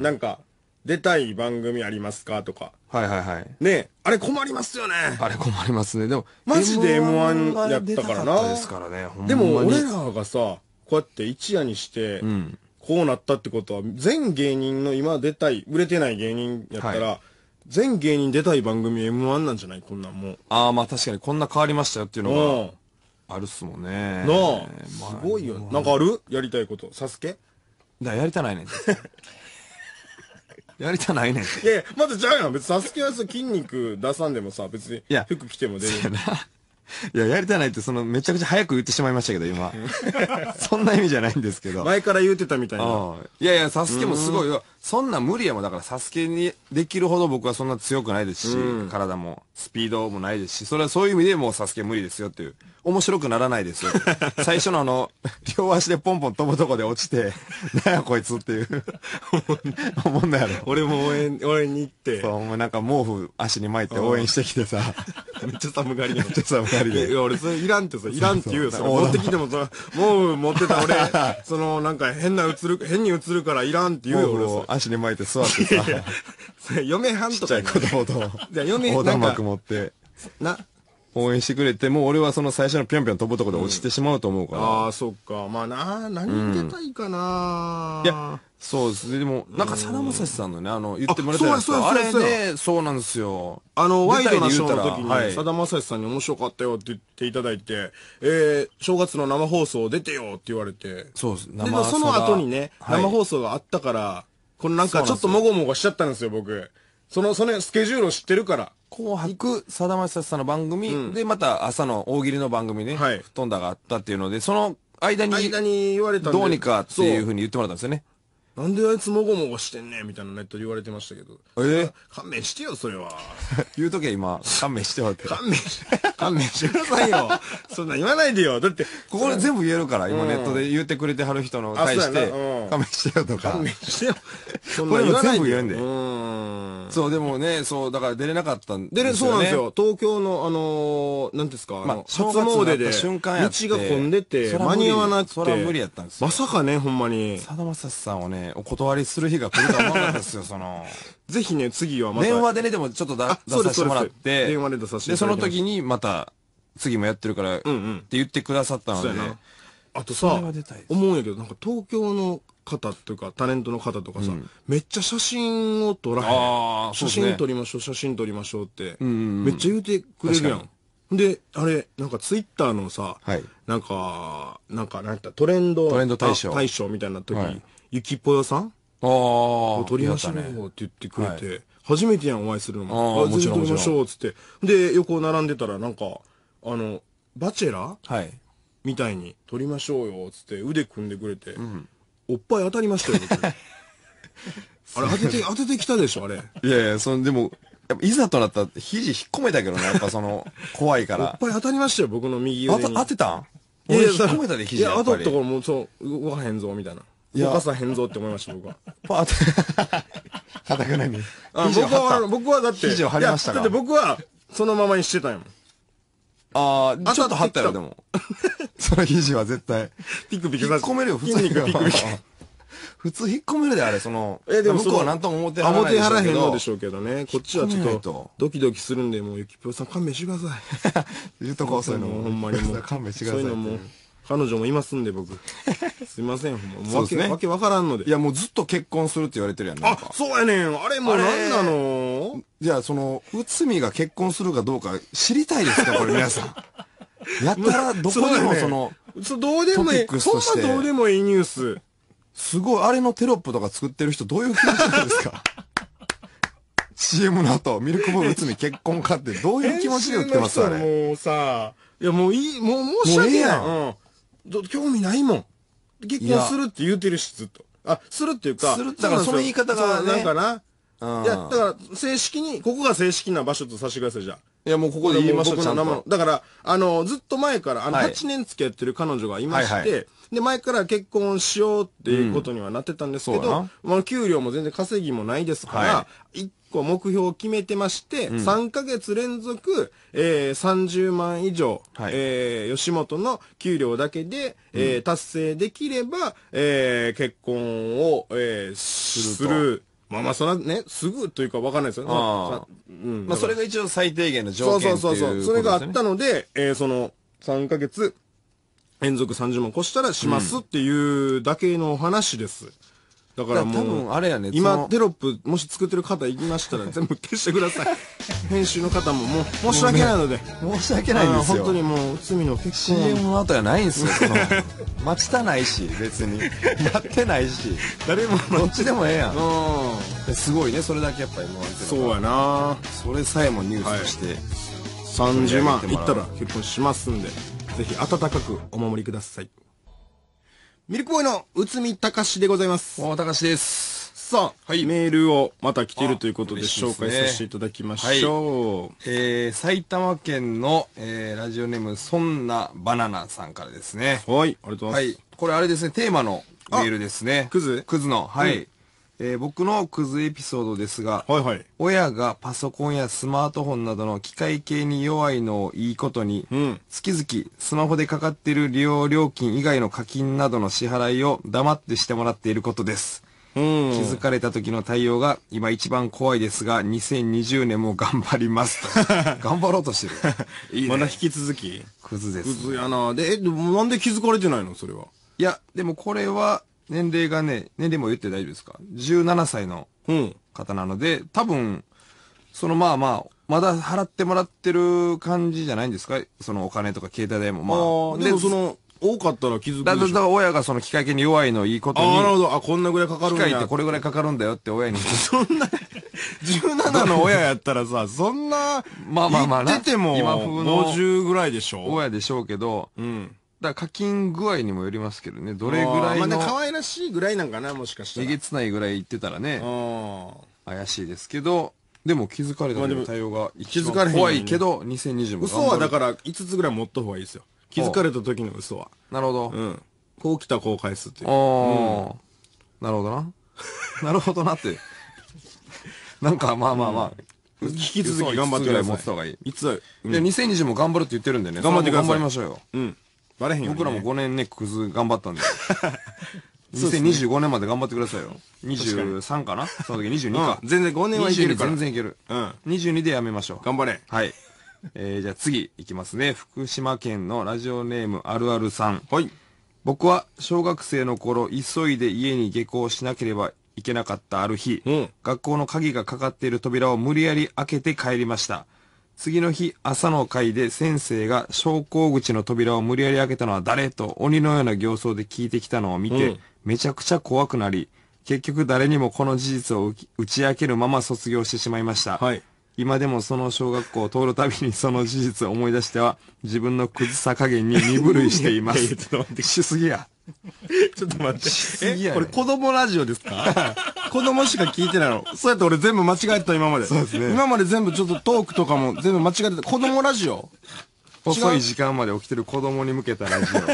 S1: なんか、出たい番組ありますかとか。
S2: はいはいはい。
S1: ねえ、あれ困りますよね。
S2: あれ困りますね。でも、
S1: マジで エムワン やったからな。
S2: ですからね、
S1: でも俺らがさ、こうやって一夜にして、こうなったってことは、全芸人の今出たい、売れてない芸人やったら、はい、全芸人出たい番組 エムワン なんじゃないこんなんもう。
S2: ああ、まあ確かにこんな変わりましたよっていうのがあるっすもんね。
S1: なあ、すごいよ。なんかあるやりたいこと。サスケ
S2: だやりたないねん。やりたないねん。い
S1: やいや、まずじゃあやん。別にサスケはさ、筋肉出さんでもさ、別に服着ても出る。
S2: いや、やりたないって、その、めちゃくちゃ早く言ってしまいましたけど、今。そんな意味じゃないんですけど。
S1: 前から言うてたみたいな。
S2: いやいや、サスケもすごいよ。そんな無理やもん。だから、サスケにできるほど僕はそんな強くないですし、体も、スピードもないですし、それはそういう意味でもうサスケ無理ですよっていう。面白くならないですよ。最初のあの、両足でポンポン飛ぶとこで落ちて、なんやこいつっていう。思うんだやろ。
S1: 俺も応援、応援に行って。
S2: そう、お前なんか毛布足に巻いて応援してきてさ。
S1: めっちゃ寒がりやん。
S2: めっちゃ寒がりで。
S1: いや、俺それいらんってさ、いらんって言うよ。それ持ってきてもさ、毛布持ってた俺、そのなんか変な映る、変に映るからいらんって言うよ、俺さ。
S2: 足に巻いて座ってさ。
S1: 嫁はんとか。
S2: ちっちゃい子供と。
S1: じゃあ嫁、
S2: 横断幕持って。
S1: な、
S2: 応援してくれて、もう俺はその最初のぴょんぴょん飛ぶところで落ちてしまうと思うから。
S1: ああ、そっか。まあな、何出たいかな、
S2: いや、そうですね。でも、なんか、さだまさしさんのね、あの、言ってもらったじゃないですか。あれね、そうなんですよ。
S1: あの、ワイドなショーの時に、さだまさしさんに面白かったよって言っていただいて、えー、正月の生放送出てよって言われて。
S2: そうです。
S1: で、その後にね、生放送があったから、このなんかちょっともごもごしちゃったんですよ、僕。その、そのスケジュールを知ってるから。
S2: 紅白、さだまさしさんの番組、で、また朝の大喜利の番組ね、吹っ飛んだがあったっていうので、その間に、
S1: 間に言われたんで
S2: どうにかっていうふうに言ってもらったんですよね。
S1: なんであいつもごもごしてんねんみたいなネットで言われてましたけど。
S2: えー、
S1: 勘弁してよ、それは。
S2: 言うときは今、勘弁してよって。
S1: 勘弁し、勘弁してくださいよ。そんな言わないでよ。だって。
S2: ここで全部言えるから、今ネットで言ってくれてはる人の対して、勘弁してよとか。
S1: 勘弁してよ。
S2: そんな言わないで。全部言えんで。うん。そう、でもね、そう、だから出れなかったんですよね。出れ、
S1: そうなんですよ。東京の、あの、なんですか、あの、初詣で、道が混んでて、間に合わなくて。
S2: それは無理やったんですよ。
S1: まさかね、ほんまに。
S2: さだまさしさんをね、お断りする日が来るとは思わなかったですよ、その。
S1: ぜひね、次はまた。
S2: 電話でね、でもちょっと出させてもらって、
S1: 電話で出させて
S2: で、その時にまた、次もやってるから、って言ってくださったので。
S1: あとさ、思うんやけど、なんか東京の方っていうか、タレントの方とかさ、めっちゃ写真を撮らへん。写真撮りましょう、写真撮りましょうって、めっちゃ言うてくれるやん。で、あれ、なんかツイッターのさ、なんか、なんか、なんかトレンド、
S2: トレンド大賞。
S1: 大賞みたいな時、ゆきぽよさん
S2: あ
S1: あ。撮りましょうって言ってくれて、初めてやん、お会いするのも。ああ、もちろん。撮りましょう、つって。で、横並んでたら、なんか、あの、バチェラーはい。みたいに、撮りましょうよ、つって腕組んでくれて、おっぱい当たりましたよ、あれ、当てて、当ててきたでしょ、あれ。
S2: いやいや、その、でも、やっぱいざとなったら肘引っ込めたけどね、やっぱその、怖いから。
S1: おっぱい当たりましたよ、僕の右腕に。
S2: 当てたんいやいや、引っ込めたで肘やっぱり。
S1: いや、当たったからもう、そう、動かへんぞ、みたいな。動かさへんぞって思いました、僕は。
S2: パーッと、かたくなに。
S1: 僕は、僕はだって、
S2: 肘を張りましたか
S1: だって僕は、そのままにしてたんやもん。
S2: ああ、ちょっと張ったよ、でも。その肘は絶対。
S1: ピクピク
S2: 引っ込めるよ、普通に。ピクピク。普通引っ込めるであれ、その、え、でも向こうは何とも思ってはらないでしょうけど。
S1: 思ってはらへんのでしょうけどね。こっちはちょっと、ドキドキするんで、もう、ゆきぽよさん勘弁してください。
S2: 言うとこ、そういうのも。
S1: ほんまにもう。
S2: 勘弁してください。
S1: そういうのも。彼女もいますんで、僕。すいません、もう、わけ、わけわからんので。
S2: いや、もうずっと結婚するって言われてるやん、
S1: あ、そうやねん。あれもう何なの？
S2: じゃあ、その、内海が結婚するかどうか知りたいですか、これ皆さん。やったら、どこでもその、
S1: どうでもいい。そんなどうでもいいニュース。
S2: すごい、あれのテロップとか作ってる人どういう気持ちなんですか？ シーエム の後、ミルクボーイ内海結婚かってどういう気持ちで言ってますあれ。
S1: もうさ、いやもういい、もう申し訳ない。うん。興味ないもん。結婚するって言うてるし、ずっと。あ、するっていうか、
S2: するだからその言い方がね。
S1: なんかな。いや、だから、正式に、ここが正式な場所とさせてください、じゃあ。
S2: いや、もうここで言いましょう、ちゃんと。
S1: だから、あの、ずっと前から、あの、はちねん付き合ってる彼女がいまして、で、前から結婚しようっていうことにはなってたんですけど、まあ、給料も全然稼ぎもないですから、一個目標を決めてまして、さんかげつ連続、えー、さんじゅうまん以上、えー、吉本の給料だけで、えー、達成できれば、えー、結婚を、えー、する。まあまあ、そんなね、すぐというかわかんないですよね。
S2: あうん。まあ、それが一応最低限の条件っていうことですね。そうそうそう。
S1: それがあったので、えー、その、さんかげつ連続さんじゅうまん越したらしますっていうだけの話です。だからもう、多分あれやね、今テロップもし作ってる方いましたら全部消してください。編集の方ももう申し訳ないので。
S2: 申し訳ないんですよ。
S1: 本当にもう、罪の結婚。
S2: シーエム の後やないんですよ。待ちたないし、別に。やってないし。誰もどっちでもええやん。すごいね、それだけやっぱりもう。
S1: そうやな。
S2: それさえもニュースとして。
S1: さんじゅうまんいったら結婚しますんで、ぜひ温かくお守りください。ミルクボーイの内海隆でございます。
S2: お隆です。
S1: さあ、はい、メールをまた来ているということで紹介させていただきましょう。はい、
S2: えー、埼玉県の、えー、ラジオネームそんなバナナさんからですね。
S1: はい、ありがとうございます。
S2: はい、これあれですね、テーマのメールですね。
S1: クズ
S2: クズの、はい。うんえー、僕のクズエピソードですが、
S1: はいはい、
S2: 親がパソコンやスマートフォンなどの機械系に弱いのをいいことに、うん、月々スマホでかかっている利用料金以外の課金などの支払いを黙ってしてもらっていることです。 気づかれた時の対応が今一番怖いですが、にせんにじゅうねんも頑張りますと。頑張ろうとしてる。
S1: いいね、まだ引き続き
S2: クズです、ね。
S1: クズやな。で、え、でもなんで気づかれてないのそれは。
S2: いや、でもこれは、年齢がね、年齢も言って大丈夫ですか ?じゅうなな 歳の方なので、多分、そのまあまあ、まだ払ってもらってる感じじゃないんですか、そのお金とか携帯代も。ま
S1: あ、でもその、多かったら気づくでしょ。
S2: だだだ親がその機械系に弱いのいいことに。
S1: あ、なるほど。あ、こんなぐらいかかるんだ。
S2: 機械ってこれぐらいかかるんだよって親に。
S1: そんな、じゅうななの親やったらさ、そんな、
S2: まあまあまあ
S1: 言ってても、今風のごじゅうぐらいでしょ。
S2: 親でしょうけど、うん。だから課金具合にもよりますけどね、どれぐらいの。
S1: まあ、可愛らしいぐらいなんかな、もしかしたら。
S2: えげつないぐらい言ってたらね、怪しいですけど、でも気づかれた時の対応が一番怖いけど、にせんにじゅうも
S1: 嘘はだからいつつぐらい持った方がいいですよ。気づかれた時の嘘は。
S2: なるほど。
S1: うん。こう来たこう返すっていう。
S2: ああ。なるほどな。なるほどなって。なんかまあまあまあ。
S1: 引き続き頑張ってください。
S2: 持ってた方がいい。
S1: いつは。
S2: で、にせんにじゅうも頑張るって言ってるんでね。
S1: 頑張ってください。
S2: 頑張りましょうよ。
S1: うん。バレへんよ。
S2: 僕らもごねんね、クズ頑張ったんで。にせんにじゅうごねんまで頑張ってくださいよ。にじゅうさんかなその時にじゅうにか。
S1: 全然ごねんはいけるから。
S2: 全然いける。うん。にじゅうにでやめましょう。
S1: 頑張れ。
S2: はい。えー、じゃあ次いきますね。福島県のラジオネームあるあるさん。
S1: はい。
S2: 僕は小学生の頃、急いで家に下校しなければいけなかったある日、うん、学校の鍵がかかっている扉を無理やり開けて帰りました。次の日、朝の会で先生が昇降口の扉を無理やり開けたのは誰と鬼のような形相で聞いてきたのを見て、うん、めちゃくちゃ怖くなり、結局誰にもこの事実を打ち明けるまま卒業してしまいました。はい、今でもその小学校を通るたびにその事実を思い出しては、自分のクズさ加減に身震いしています。いやいやちょっと待って。しすぎや。
S1: ちょっと待って。え、これ子供ラジオですか子供しか聞いてないの。そうやって俺全部間違えてた今まで。そうですね。今まで全部ちょっとトークとかも全部間違えてた。子供ラジオ
S2: 遅い時間まで起きてる子供に向けたラジオ。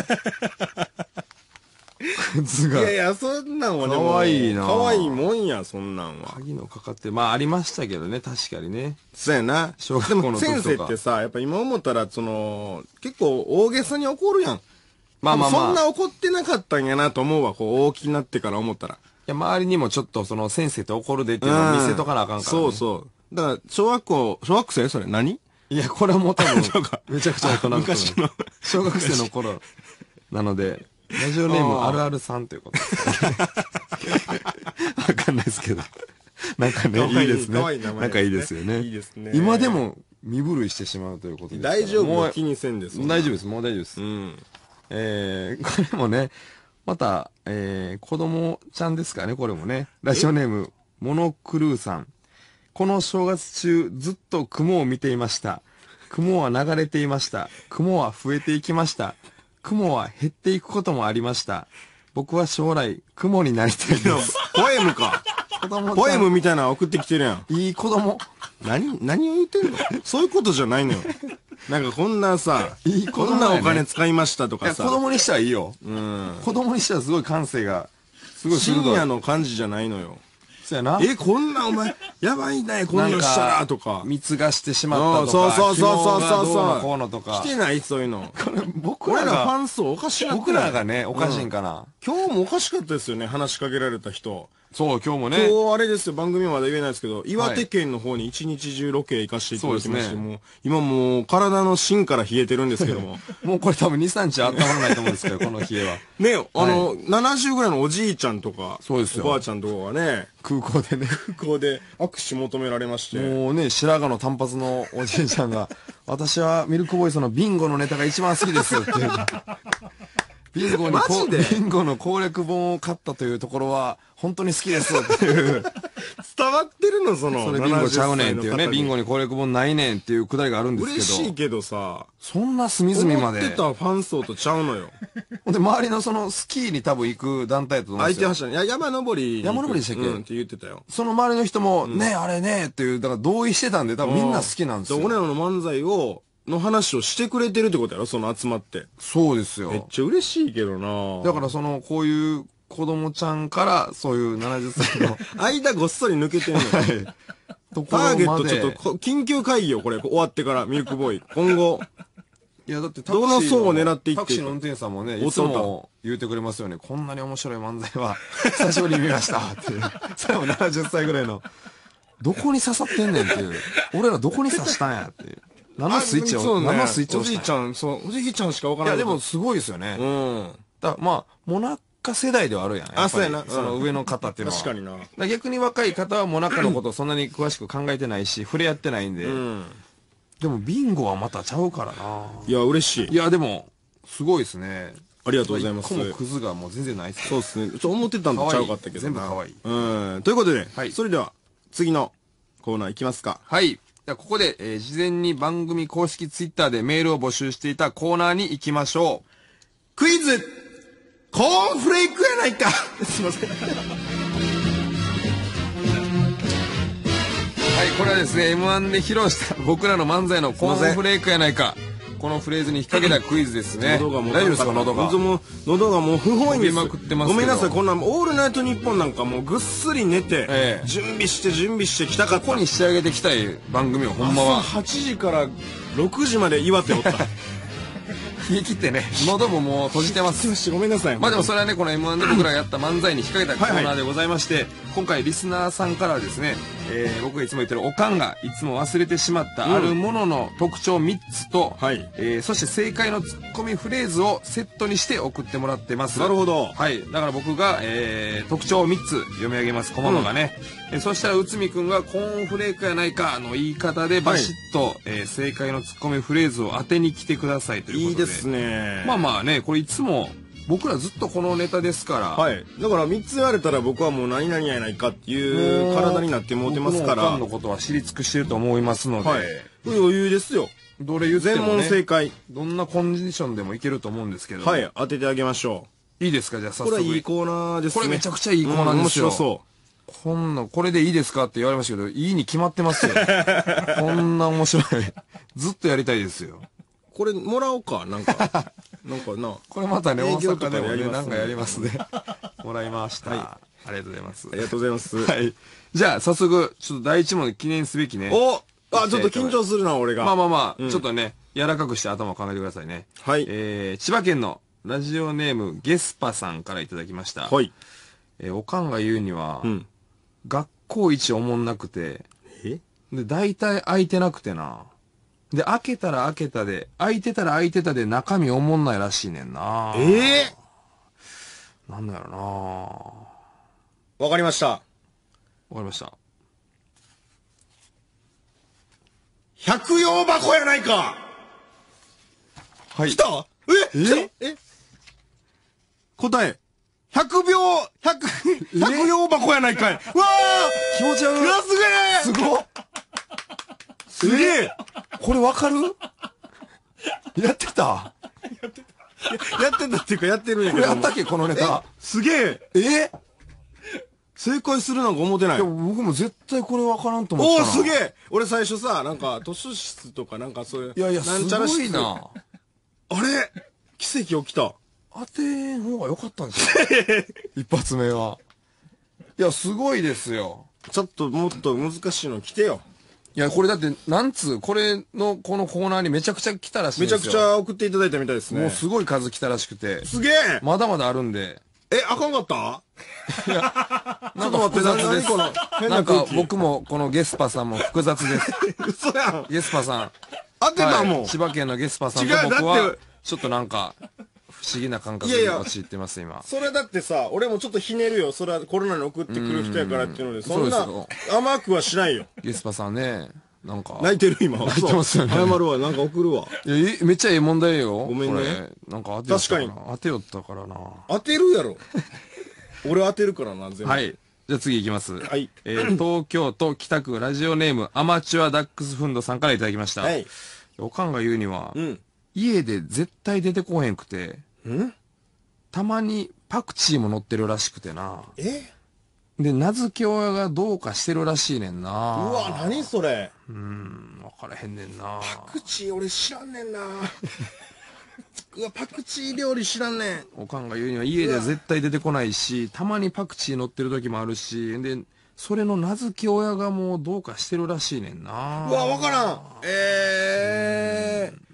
S2: クズが。
S1: いやいや、そんなんはね。
S2: かわいいな。
S1: かわいいもんや、そんなんは。
S2: 鍵のかかって、まあありましたけどね、確かにね。
S1: そうやな。
S2: 小学校の時とか。
S1: 先生ってさ、やっぱ今思ったら、その、結構大げさに怒るやん。
S2: まあまあまあ。
S1: そんな怒ってなかったんやなと思うわ、こう大きくなってから思ったら。い
S2: や、周りにもちょっとその先生って怒るでっていうのを見せとかなあかんから、ね。
S1: そうそう。だから、小学校、小学生それ何
S2: いや、これはもう多分、めちゃくちゃ大人の昔の。小学生の頃。なので、ラジオネームあるあるさんということです、ね。わかんないですけど。なんかね、いいですね。なんかいいですよね。
S1: いいですね。
S2: 今でも身震いしてしまうということです。
S1: 大丈夫気にせんです。
S2: 大丈夫です。もう大丈夫です。うん。えー、これもね、また、えー、子供ちゃんですかね、これもね。ラジオネーム、モノクルーさん。この正月中、ずっと雲を見ていました。雲は流れていました。雲は増えていきました。雲は減っていくこともありました。僕は将来、雲になりたいです。
S1: ポエムか。子供ポエムみたいなの送ってきてるやん。
S2: いい子供。
S1: 何、何を言ってんのそういうことじゃないのよ。なんかこんなさ、いい子供、ね、こんなお金使いましたとかさ。
S2: 子供にしてはいいよ。うん。子供にしてはすごい感性が、すごい
S1: 深夜の感じじゃないのよ。
S2: そうやな。
S1: え、こんなお前、やばいね、こんなしたら、とか。
S2: 蜜がしてしまったとか。
S1: そうそうそうそうそう
S2: そう。こうのとか。
S1: 来てないそういうの。
S2: これ、僕らが。
S1: 俺らファン層おかしなって
S2: 僕らがね、おかしいんかな、
S1: うん。今日もおかしかったですよね、話しかけられた人。
S2: そう、今日もね。
S1: 今日あれですよ、番組まで言えないですけど、岩手県の方に一日中ロケ行かしていただきまして、もう、今もう体の芯から冷えてるんですけども。
S2: もうこれ多分に、さんにち温まらないと思うんですけど、この冷えは。
S1: ね、あの、ななじゅうぐらいのおじいちゃんとか、
S2: そうですよ。
S1: おばあちゃんとかがね、
S2: 空港でね。
S1: 空港で握手求められまして。
S2: もうね、白髪の短髪のおじいちゃんが、私はミルクボーイさんのビンゴのネタが一番好きですって言う。ビンゴにこビンゴの攻略本を買ったというところは本当に好きですっていう
S1: 伝わってるのその
S2: それビンゴちゃうねんっていうねビンゴに攻略本ないねんっていうくだりがあるんですけど
S1: 嬉しいけどさ
S2: そんな隅々まで
S1: 思ってたファン層とちゃうのよ
S2: で周りのそのスキーに多分行く団体だと思うんですよ
S1: 相手はしいや山登り
S2: 山登りでしたっけ、
S1: うん、って言ってたよ
S2: その周りの人も、うん、ねあれねっていうだから同意してたんで多分みんな好きなんですよ
S1: 俺らの漫才をの話をしてくれてるってことやろその集まって。
S2: そうですよ。
S1: めっちゃ嬉しいけどな
S2: だからその、こういう子供ちゃんから、そういうななじゅっさいの。
S1: 間ごっそり抜けてんの。はい。ターゲットちょっと、緊急会議よ、これ。終わってから、ミルクボーイ。今後、
S2: いやだってタクシー
S1: どの層を狙っていって
S2: タクシーの運転手さんもね、いつ
S1: おっとっと
S2: も言うてくれますよね。こんなに面白い漫才は久しぶりに見ましたっていう。それもななじゅっさいぐらいの。どこに刺さってんねんっていう。俺らどこに刺したんやっていう。何のスイッチを、
S1: あそうね
S2: 何のスイッチを
S1: おじいちゃん、そう、おじいちゃんしかわか
S2: いや
S1: らない。
S2: でもすごいですよね。
S1: うん。
S2: だまあ、モナカ世代ではあるやん。
S1: あそうやな
S2: その上の方っていうのは。
S1: 確かにな。
S2: だら逆に若い方はモナカのことをそんなに詳しく考えてないし、触れ合ってないんで。
S1: うん。
S2: でもビンゴはまたちゃうからな。
S1: いや、嬉しい。
S2: いや、でも、すごいですね。
S1: ありがとうございます。
S2: 一個もクズがもう全然ないっす。
S1: そうですね。ちょっと思ってたんとちゃうかったけどな。
S2: 全部可愛い。
S1: うん。ということで、
S2: はい
S1: それでは、次のコーナーいきますか。
S2: はい。じゃあここで、えー事前に番組公式ツイッターでメールを募集していたコーナーに行きましょう。
S1: クイズコーンフレークやないかすいません。
S2: はい、これはですね、エムワン で披露した僕らの漫才のコーンフレークやないか。このフレーズに引っ掛けたクイズですね。
S1: 喉がもう
S2: 大丈夫ですか、喉が。
S1: もう喉がもう不本意です。
S2: 飛びまくってますけど
S1: ごめんなさい、こんな、オールナイトニッポンなんかもうぐっすり寝て、
S2: ええ
S1: 準備して準備してきたかった。
S2: ここに仕上げてきたい番組をほんまは。
S1: 朝はちじからろくじまで岩手おった。
S2: 冷え切ってね、喉ももう閉じてます。
S1: ごめんなさい。
S2: まあでもそれはね、この エムワン で僕らがやった漫才に引っ掛けたコーナーでございまして、今回リスナーさんからはですね、えー僕がいつも言ってるおかんがいつも忘れてしまったあるものの特徴みっつと、
S1: はい
S2: えーそして正解のツッコミフレーズをセットにして送ってもらってます。
S1: なるほど。
S2: はい。だから僕が、えー特徴をみっつ読み上げます、こままがね。えーそしたら内海くんがコーンフレークやないかの言い方でバシッと、えー正解のツッコミフレーズを当てに来てくださいということで。
S1: いいですね。
S2: まあまあね、これいつも僕らずっとこのネタですから。
S1: はい。だからみっつ言われたら僕はもう何々やないかっていう体になってもうてますから。
S2: 僕のおかんのことは知り尽くしてると思いますので。
S1: はい。余裕ですよ。
S2: どれ言って
S1: 全
S2: も、ね、
S1: 問正解。
S2: どんなコンディションでもいけると思うんですけど。
S1: はい。当ててあげましょ
S2: いいですか、じゃあ早
S1: う。こ
S2: 速。
S1: れはいいコーナーですね。
S2: これめちゃくちゃいいコーナーですよ。
S1: うん面白そ
S2: こんな、これでいいですかって言われましたけど、いいに決まってますよ。こんな面白い。ずっとやりたいですよ。
S1: う。これもらおうか、なんか。なんかな。
S2: これまたね、大
S1: 営業とか
S2: 阪でもね、
S1: でやりますね
S2: なんかやりますね。もらいました。
S1: はい
S2: ありがとうございます。
S1: ありがとうございます。
S2: はい。じゃあ、早速、ちょっと第一問で記念すべきね。
S1: おあ、ちょっと緊張するな、俺が。
S2: まあまあまあ、
S1: うん
S2: ちょっとね、柔らかくして頭を考えてくださいね。
S1: はい。
S2: えー、千葉県のラジオネームゲスパさんからいただきました。
S1: はい。
S2: えーおかんが言うには、
S1: うん。
S2: 学校一おもんなくて、
S1: え
S2: で、大体空いてなくてな。で、開けたら開けたで、開いてたら開いてたで中身おもんないらしいねんな。
S1: ええ
S2: なんだろ
S1: わかりました。
S2: うな。わかりました。
S1: 百葉箱やないか
S2: はい。
S1: 来たえ
S2: え
S1: 来たえ答え。百秒、百、百葉箱やないかい。わー
S2: 気持ち悪い。
S1: うわ、すげえ
S2: すごっ。
S1: すげえ
S2: これわかるやってた
S1: やってたっていうかやってるんや
S2: こ
S1: けども。
S2: れやったっけこのネタ。
S1: すげえ
S2: え
S1: 正解するなんか思ってない。
S2: いや、僕も絶対これわからんと思ったな。
S1: おおすげえ俺最初さ、なんか、図書室とかなんかそういう。
S2: いやいや、す
S1: なんちゃら室
S2: ごいな。
S1: あれ奇跡起きた。
S2: 当てん方が良かったんですよ。一発目は。いや、すごいですよ。
S1: ちょっともっと難しいの来てよ。
S2: いや、これだって、なんつう、これの、このコーナーにめちゃくちゃ来たらしいん
S1: めち
S2: ですよ。
S1: ゃくちゃ送っていただいたみたいですね。
S2: もうすごい数来たらしくて。
S1: すげえ
S2: まだまだあるんで。
S1: え、あかんかった
S2: なんか複雑です。
S1: この変
S2: なか
S1: なん空気。
S2: 僕もこのゲスパさんも複雑です。
S1: 嘘やん。
S2: ゲスパさん。
S1: 当てたもん。
S2: はい千葉県のゲスパさんと
S1: 違う
S2: 僕は
S1: だって、
S2: ちょっとなんか、不思議な感覚に
S1: いやいや
S2: 陥ってます、今。
S1: それだってさ、俺もちょっとひねるよ。それはコロナに送ってくる人やからっていうので、そんな
S2: そう
S1: 甘くはしないよ。
S2: ゲスパさんね、なんか。
S1: 泣いてる今。
S2: 泣いてますよね
S1: 謝るわ。なんか送るわ。
S2: いや、えめっちゃええ問題よ。
S1: ごめんね
S2: これなんか当てよったかな。
S1: 確
S2: 当てよったからな。
S1: 当てるやろ。俺当てるからな、全部。
S2: は。い。じゃあ次行きます。
S1: はい
S2: えー東京都北区ラジオネームアマチュアダックスフンドさんからいただきました。
S1: はい。
S2: おかんが言うには、
S1: うん。
S2: 家で絶対出てこへんくて、
S1: ん
S2: たまにパクチーも乗ってるらしくてな。
S1: え
S2: で、名付け親がどうかしてるらしいねんな。
S1: うわ、何それ。
S2: うーん、わからへんねんな。
S1: パクチー俺知らんねんな。うわ、パクチー料理知らんねん。
S2: おかんが言うには家では絶対出てこないし、たまにパクチー乗ってる時もあるし、で、それの名付け親がもうどうかしてるらしいねんな。
S1: うわ、わからん。えー。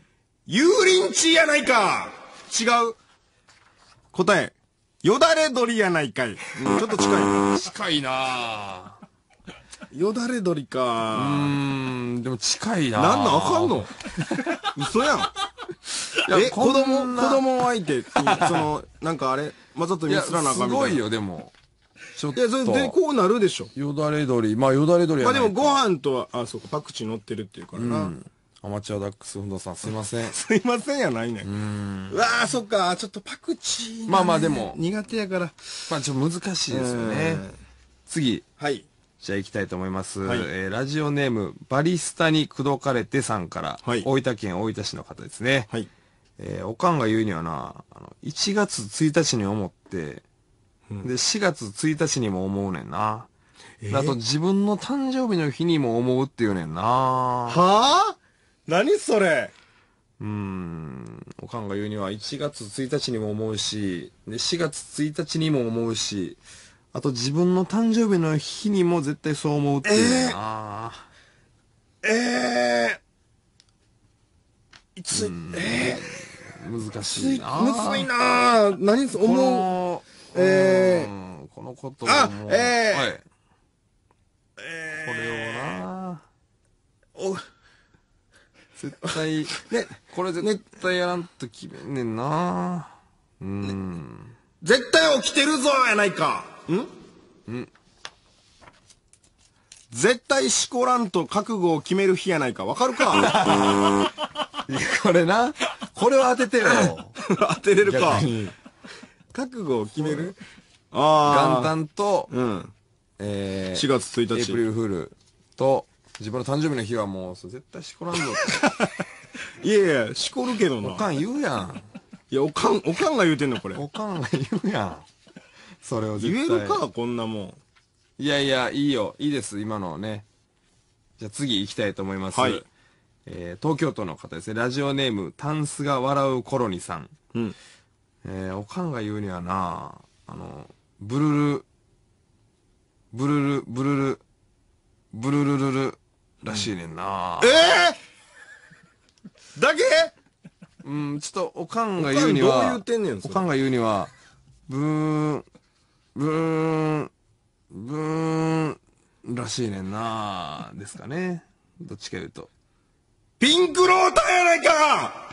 S1: 油淋鶏やないか。違う。答え。よだれ鶏やないかい。うん、ちょっと近いな。
S2: 近いな
S1: よだれ鶏か。う
S2: ーん、でも近いな
S1: なんなんあかんの嘘やん。え、子供、子供相手に、その、なんかあれ、わざとミスらなあかんみたいな。
S2: すごいよ、でも。ちょっと。
S1: いや、それで、こうなるでしょ。
S2: よだれ鶏。まあ、よだれ鶏やないか。
S1: まあでも、ご飯とは、あ、そうか、パクチー乗ってるっていうからな。うん、
S2: アマチュアダックスフンドさん、すいません。
S1: すいませんやないねん。うん。うわー、そっか、ちょっとパクチー、ね。
S2: まあまあでも。
S1: 苦手やから。
S2: まあ、ちょっと難しいですよね。次。
S1: はい。
S2: じゃあ行きたいと思います。はい、えー、ラジオネーム、バリスタに口説かれてさんから、はい、大分県大分市の方ですね。はい。えー、おかんが言うにはな、あの、いちがつついたちに思って、うん、で、しがつついたちにも思うねんな。えー、あと自分の誕生日の日にも思うって言うねんな。
S1: はぁ？何それ？
S2: うーん、おかんが言うにはいちがつついたちにも思うし、で、しがつついたちにも思うし、あと自分の誕生日の日にも絶対そう思うっていうねんな。
S1: えー、えー、いつ、え
S2: ー、難しいな。
S1: むずいな。何そ、思う。え
S2: ー、このことを
S1: あ、えー、はい。
S2: えー、これをな。
S1: お、
S2: 絶対、ね、これ絶対やらんと決めんねんな。うん、ね。
S1: 絶対起きてるぞやないか。んん絶対しこらんと覚悟を決める日やないか。わかるか
S2: これな。これを当ててよ。
S1: 当てれるか。覚悟を決める
S2: ああ。元旦と、
S1: うん。
S2: えー、
S1: しがつついたち。
S2: エイプリルフールと、自分の誕生日の日はもう、絶対しこらんぞ
S1: って。いやいや、しこるけどな。
S2: おかん言うやん。
S1: いや、おかん、おかんが言うてんの、これ。
S2: おかんが言うやん。それを絶
S1: 対。言えるか、こんなもん。
S2: いやいや、いいよ。いいです、今のね。じゃあ次行きたいと思います。はい。えー、東京都の方ですね。ラジオネーム、タンスが笑う頃にさん。うん。えー、おかんが言うにはな、あの、ブルル、ブルル、ブルル、ブルルルルらしいねんな。
S1: うん、えー、だけ
S2: うん、ちょっとおかんが言うには、
S1: どう言うてんねん、
S2: おかんが言うには、ブーン、ブーン、ブーンらしいねんなですかね。どっちか言うと。
S1: ピンクローターやないか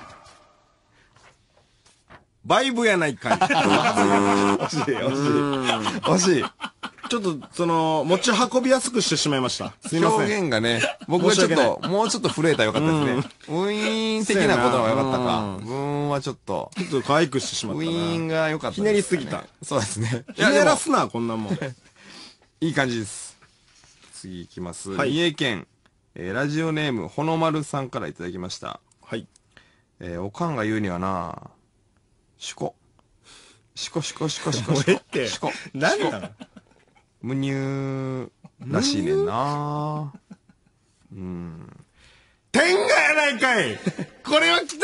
S1: バイブやないかい。
S2: 惜しい、惜しい。惜しい。
S1: ちょっと、その、持ち運びやすくしてしまいました。すいません。
S2: 表現がね、僕はちょっと、もうちょっと震えたらよかったですね。ウィーン的なことがよかったか。ブーンはちょっと。
S1: ちょっと可愛くしてしまったな。
S2: ウィーンがよかった。
S1: ひねりすぎた。
S2: そうですね。
S1: ひねらすな、こんなもん。
S2: いい感じです。次いきます。三重県、えー、ラジオネーム、ほのまるさんからいただきました。はい。えー、おかんが言うにはな、しこ。しこしこしこしこしこ。しこ。
S1: 何なの
S2: むにゅーらしいねんな。うん。
S1: 天下やないかいこれは来た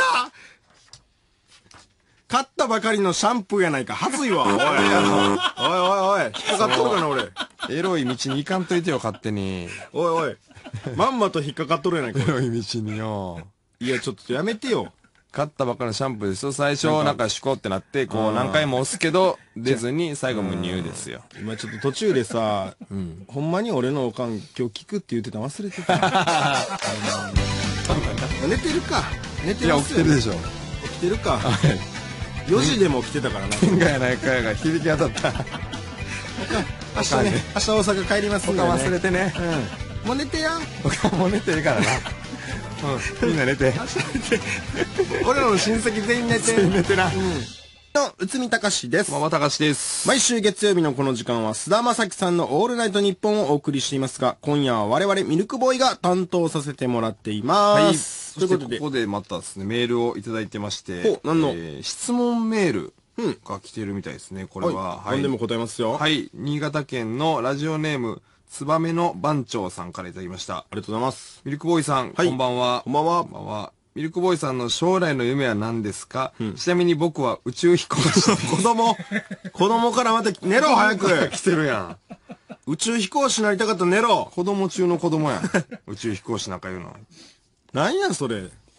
S1: 買ったばかりのシャンプーやないか。はずいわ。おい、おいおいおい。引っかかっとるかな、俺。
S2: エロい道に行かんといてよ、勝手に。
S1: おいおい。まんまと引っかかっとるやないか。
S2: エロい道によ。
S1: いや、ちょっとやめてよ。
S2: 買ったばっかりのシャンプーですよ。最初、なんかシュコってなって、こう何回も押すけど、出ずに最後もニューですよ。
S1: 今ちょっと途中でさ、うん、ほんまに俺のおかん今日聞くって言ってたの忘れてた。寝てるか。寝てる。
S2: いや、起きてるでしょ。
S1: 起きてるか。よじでも起きてたからな。
S2: 天下やないかやが響き当たった。
S1: 明日ね、明日大阪帰りますんでね。
S2: おか忘れてね。
S1: うん。もう寝てや。
S2: おかもう寝てるからな。うん、みんな寝て。
S1: 俺らの親戚全員寝て。
S2: 全員寝てな。
S1: うん。の内海隆です。
S2: 馬場隆です。
S1: 毎週月曜日のこの時間は菅田将暉さんのオールナイトニッポンをお送りしていますが、今夜は我々ミルクボーイが担当させてもらっています。
S2: はい。そしてここでまたですね、メールをいただいてまして、
S1: お、何の、
S2: えー、質問メールが来ているみたいですね、これは。
S1: はい。何でも答えますよ。
S2: はい。新潟県のラジオネーム、ツバメの番長さんからいただきました。
S1: ありがとうございます。
S2: ミルクボーイさん、はい、こんばんは。
S1: こんばんは。
S2: こんばんは。ミルクボーイさんの将来の夢は何ですか、うん、ちなみに僕は宇宙飛行士。
S1: 子供子供からまた寝ろ早く
S2: 来てるやん。
S1: 宇宙飛行士になりたかったら寝ろ。
S2: 子供中の子供やん。宇宙飛行士なんか言うの。
S1: なんやそれ。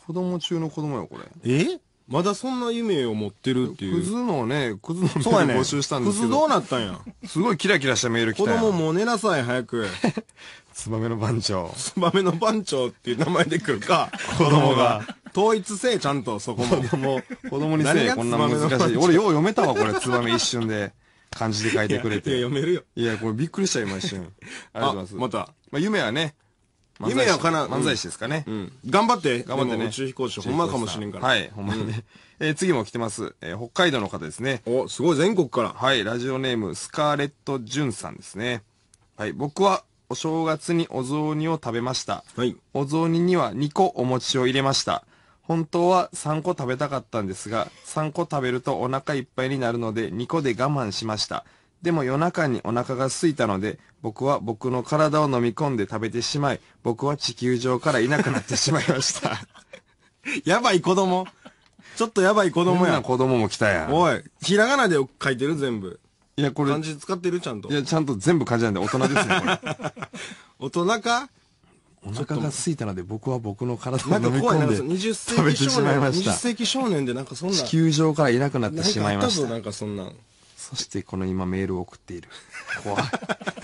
S2: 子供中の子供よ、これ。
S1: えまだそんな夢を持ってるっていう。
S2: クズのね、クズのメ
S1: そうやね。
S2: ール募集したんですけど。
S1: クズどうなったんや。
S2: すごいキラキラしたメール来た
S1: 子供もう寝なさい、早く。
S2: ツバメの番長。
S1: ツバメの番長っていう名前で来るか、子供が。統一せえ、ちゃんと、そこも。
S2: 子供、子供にせえ、こんな難しい。俺よう読めたわ、これ、ツバメ一瞬で。漢字で書いてくれて。
S1: いや、読めるよ。
S2: いや、これびっくりした今一瞬。ありがとうございます。
S1: また。
S2: まあ、夢はね、
S1: 夢はかな、
S2: 漫才師ですかね。
S1: うん。頑張って。
S2: 頑張ってね。
S1: 宇宙飛行士、ほんまかもしれんから。
S2: はい、ほんまにね。えー、次も来てます。えー、北海道の方ですね。
S1: お、すごい、全国から。
S2: はい、ラジオネーム、スカーレット・ジュンさんですね。はい、僕は、お正月にお雑煮を食べました。
S1: はい。
S2: お雑煮にはにこお餅を入れました。本当はさんこ食べたかったんですが、さんこ食べるとお腹いっぱいになるのでにこで我慢しました。でも夜中にお腹が空いたので、僕は僕の体を飲み込んで食べてしまい、僕は地球上からいなくなってしまいました。
S1: やばい子供。ちょっとやばい子供や。
S2: 子供も来たやん。
S1: おい、ひらがなで書いてる全部。
S2: いや、これ。
S1: 漢字使ってるちゃんと。
S2: いや、ちゃんと全部漢字なんで大人ですね、これ。
S1: 大人か
S2: お腹が空いたので僕は僕の体を飲み込んで
S1: 食
S2: べてしまいました。
S1: にじゅっ世紀少年でなんかそんな。
S2: 地球上からいなくなってしまいました。
S1: なんかそんな。
S2: そしてこの今メールを送っている。怖い。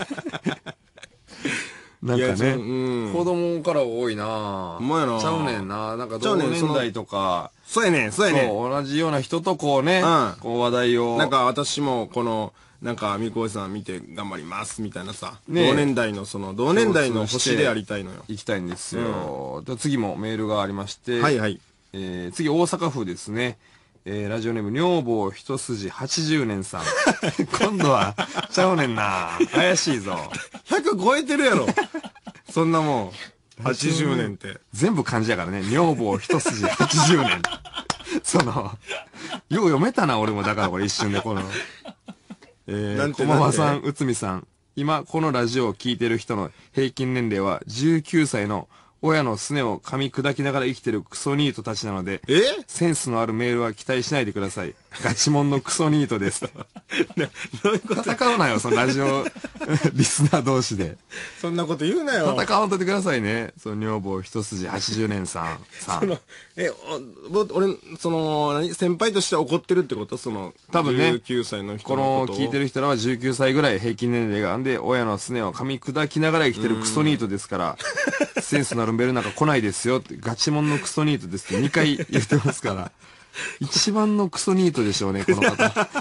S2: なんかね、うん、子供から多いなぁ。
S1: ほんまやな
S2: ちゃうねんな。なんか同年代とか。
S1: そうやねん、そうやねん。
S2: そう、同じような人とこうね、うん、こう話題を。
S1: なんか私もこの、なんか、みこおじさん見て頑張りますみたいなさ、ね、同年代のその、同年代の星でありたいのよ。
S2: 行きたいんですよ。うん、次もメールがありまして、
S1: はいはい。
S2: えー、次大阪府ですね。えー、ラジオネーム、女房一筋はちじゅうねんさん。今度は、ちゃうねんな。怪しいぞ。
S1: ひゃく超えてるやろ。そんなもん。はちじゅうねんって。
S2: 全部漢字やからね。女房一筋はちじゅうねん。その、よう読めたな、俺も。だからこれ一瞬でこの。えー、小マさん、内海さん。今、このラジオを聞いてる人の平均年齢はじゅうきゅうさいの親のすねを噛み砕きながら生きてるクソニートたちなので、
S1: え
S2: センスのあるメールは期待しないでください。ガチモンのクソニートです。戦うなよ、そのラジオリスナー同士で。
S1: そんなこと言うなよ。
S2: 戦わんといてくださいね。その女房一筋はちじゅうねんさん。さん。
S1: え、お、俺、その、何先輩として怒ってるってことその、
S2: 多分ね。
S1: じゅうきゅうさいの人の
S2: ことこの聞いてる人らはじゅうきゅうさいぐらい平均年齢があんで、親のすねを噛み砕きながら生きてるクソニートですから、センスのあるメールなんか来ないですよって、ガチモンのクソニートですってにかい言ってますから。一番のクソニートでしょうね、この方。だから、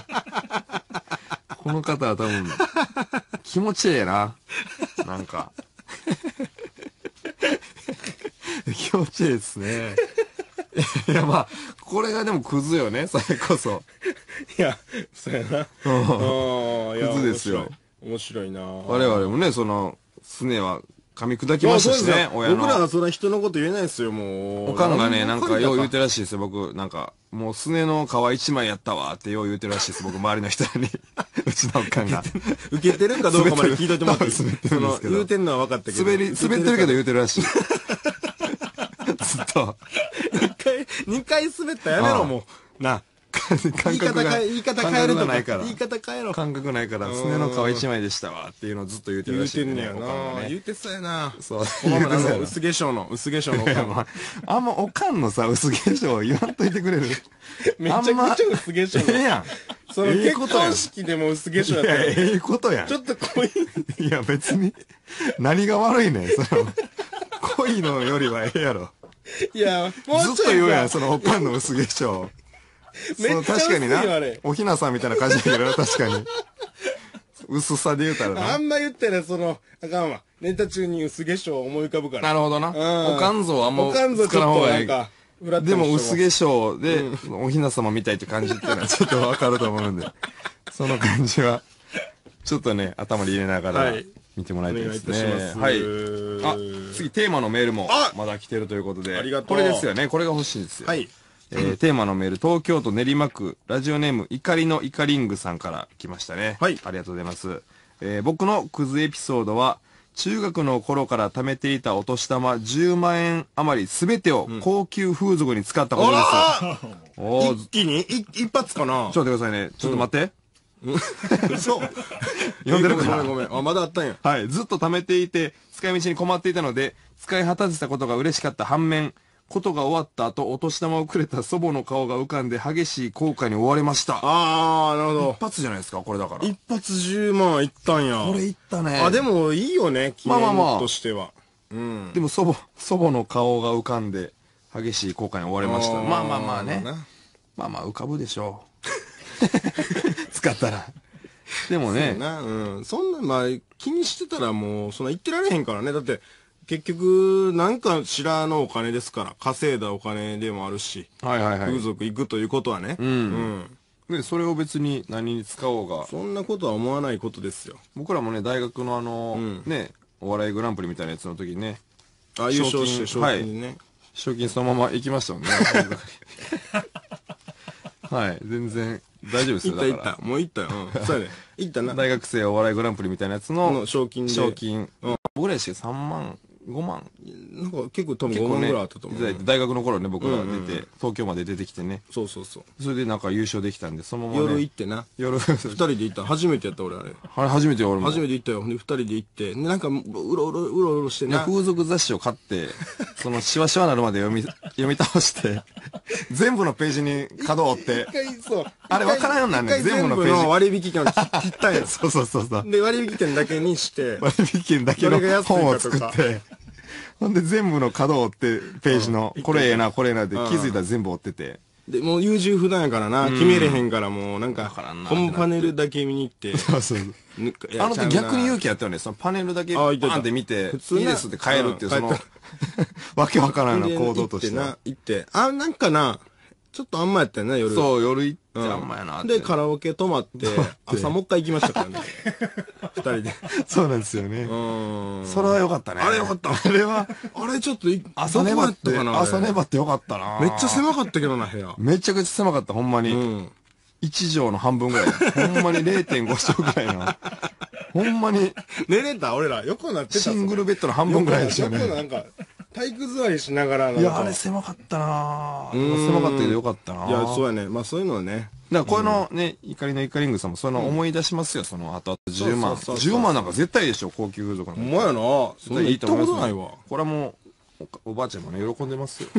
S2: この方は多分、気持ちええな。なんか。気持ちいいですね。いや、まあ、これがでもクズよね、それこそ。
S1: いや、そうやな。あ
S2: あ、クズですよ。
S1: 面白いな。
S2: 我々もね、その、すねは噛み砕きましたしね、親の。
S1: 僕らはそんな人のこと言えないですよ、もう。
S2: おかんがね、なんかよう言うてるらしいですよ、僕。なんか、もうすねの皮一枚やったわってよう言うてるらしいです、僕、周りの人に。うちのおかんが。
S1: 受けてるかどうかまで聞いといてもらって。
S2: 滑ってるんですけど。
S1: 言うてんのは分かったけど。
S2: 滑り、滑ってるけど言うてるらしい。ずっと。
S1: 二回、二回滑ったらやめろ、もう。な。
S2: 感覚が
S1: 言い方変えると
S2: ないから。
S1: 言い方変えろ。
S2: 感覚ないから、すねの皮一枚でしたわっていうのをずっと言うてるらしい、ね。
S1: 言うてんねやな。言うてそうやな。
S2: そう。
S1: おままの薄化粧の、薄化粧のおかん。
S2: あんまおかんのさ、薄化粧言わんといてくれる。
S1: めちゃくちゃ薄化粧。
S2: ええやん。
S1: その結婚式でも薄化粧やったら。
S2: ええことやん。
S1: ちょっと濃い。
S2: いや別に、何が悪いねん、その、濃いのよりはええやろ。
S1: いや、もう
S2: ずっと言うやん、そのおかんの薄化粧。
S1: めっちゃ薄いよ、あれ。
S2: おひなさんみたいな感じだけど、確かに。薄さで言うたらな。
S1: あんま言ったら、その、あかんわ。ネタ中に薄化粧を思い浮かぶから。
S2: なるほどな。おかんぞあんま
S1: おかんぞちょっとなんか、
S2: でも薄化粧で、おひな様みたいって感じっていうのはちょっとわかると思うんで、その感じは、ちょっとね、頭に入れながら見てもらいたいですね。はい。あ、次テーマのメールもまだ来てるということで。
S1: ありがとう。
S2: これですよね。これが欲しいんですよ。
S1: はい。
S2: えー、テーマのメール、東京都練馬区、ラジオネーム、怒りのイカリングさんから来ましたね。
S1: はい。
S2: ありがとうございます。えー、僕のクズエピソードは、中学の頃から貯めていたお年玉じゅうまんえん余りすべてを高級風俗に使ったことです。
S1: うん、お一気に一発かな。
S2: ちょっと待ってくださいね。ちょっと待って。
S1: うん、そう。
S2: 読んでるから。
S1: ごめんごめん。あ、まだあったんや。
S2: はい。ずっと貯めていて、使い道に困っていたので、使い果たせたことが嬉しかった反面、 ことが終わった後、お年玉をくれた祖母の顔が浮かんで激しい後悔に追われました。
S1: ああ、なるほど。
S2: 一発じゃないですか、これだから。
S1: 一発じゅうまんいったんや。
S2: これいったね。
S1: あ、でもいいよね、記念としては。
S2: まあまあまあ。うん。でも祖母、祖母の顔が浮かんで激しい後悔に追われました。まあまあまあね。まあまあ浮かぶでしょう。使ったら。でもね。
S1: そうな、うん。そんな、まあ、気にしてたらもう、そんな言ってられへんからね。だって、結局、なんかしらのお金ですから、稼いだお金でもあるし、
S2: はいはいはい。
S1: 風俗行くということはね。
S2: うん。うん。で、それを別に何に使おうが。
S1: そんなことは思わないことですよ。
S2: 僕らもね、大学のあの、うん、ね、お笑いグランプリみたいなやつの時にね。
S1: あ、優勝して賞金ね、はい。
S2: 賞金そのまま行きましたもんね。はい、全然大丈夫ですよ。
S1: 行った行った。もう行ったよ。うん。そうやね。行ったな。
S2: 大学生お笑いグランプリみたいなやつの
S1: 賞金で。
S2: 賞金。うん。僕らでしてさんまん、ごまん。
S1: なんか結構多分ごまんぐらいあったと思う。
S2: ね、大学の頃ね、僕ら出て、東京まで出てきてね。
S1: そうそうそう。
S2: それでなんか優勝できたんで、そのまま、ね。
S1: 夜行ってな。
S2: 夜。
S1: 二人で行った。初めてやった俺あれ。
S2: あれ初めて俺も。
S1: 初めて行ったよ。で、二人で行って。なんか、うろうろ、うろうろしてな。
S2: 風俗雑誌を買って、そのシワシワなるまで読み、読み倒して、全部のページに角を折って。
S1: 一回そう。
S2: あれ分からんようになんねん。全部のページ。
S1: 割引券を切ったんや。
S2: そうそうそうそう。
S1: で、割引券だけにして。
S2: 割引券だけの本を作って。ほんで全部の角を折って、ページの、これええな、これええなって気づいたら全部折ってて。
S1: で、もう優柔不断やからな、決めれへんからもう、なんか、本パネルだけ見に行って。
S2: そうそう。あの時逆に勇気やったよね。そのパネルだけバーンって見て、いいですって帰るっていう、その、わけわからない行動として。
S1: 行って、あ、なんかな、ちょっとあんまやったよな、夜。
S2: そう、夜行ってあんまやなって。
S1: で、カラオケ泊まって、朝もう一回行きましたからね。二人で。
S2: そうなんですよね。うん。それはよかったね。
S1: あれよかった。
S2: あれは、
S1: あれちょっと、
S2: 朝粘って、朝粘ってよかったな。
S1: めっちゃ狭かったけどな、部屋。
S2: めちゃくちゃ狭かった、ほんまに。うん。一畳の半分ぐらい。ほんまに れいてんご 畳ぐらいの。ほんまに。
S1: 寝れた俺ら、横なってた。
S2: シングルベッドの半分ぐらいでしたよね。
S1: 横なんか、体育座りしながら
S2: いや、あれ狭かったなぁ。狭かったけどよかったなぁ。
S1: いや、そうやね。まあそういうのはね。
S2: だからこのね、怒りのイカリングさんもその思い出しますよ、その後々じゅうまん。じゅうまんなんか絶対でしょ、高級風俗なんか。
S1: ほんまやなそんな言ったことないわ。
S2: これはもう、おばあちゃんもね、喜んでますよ。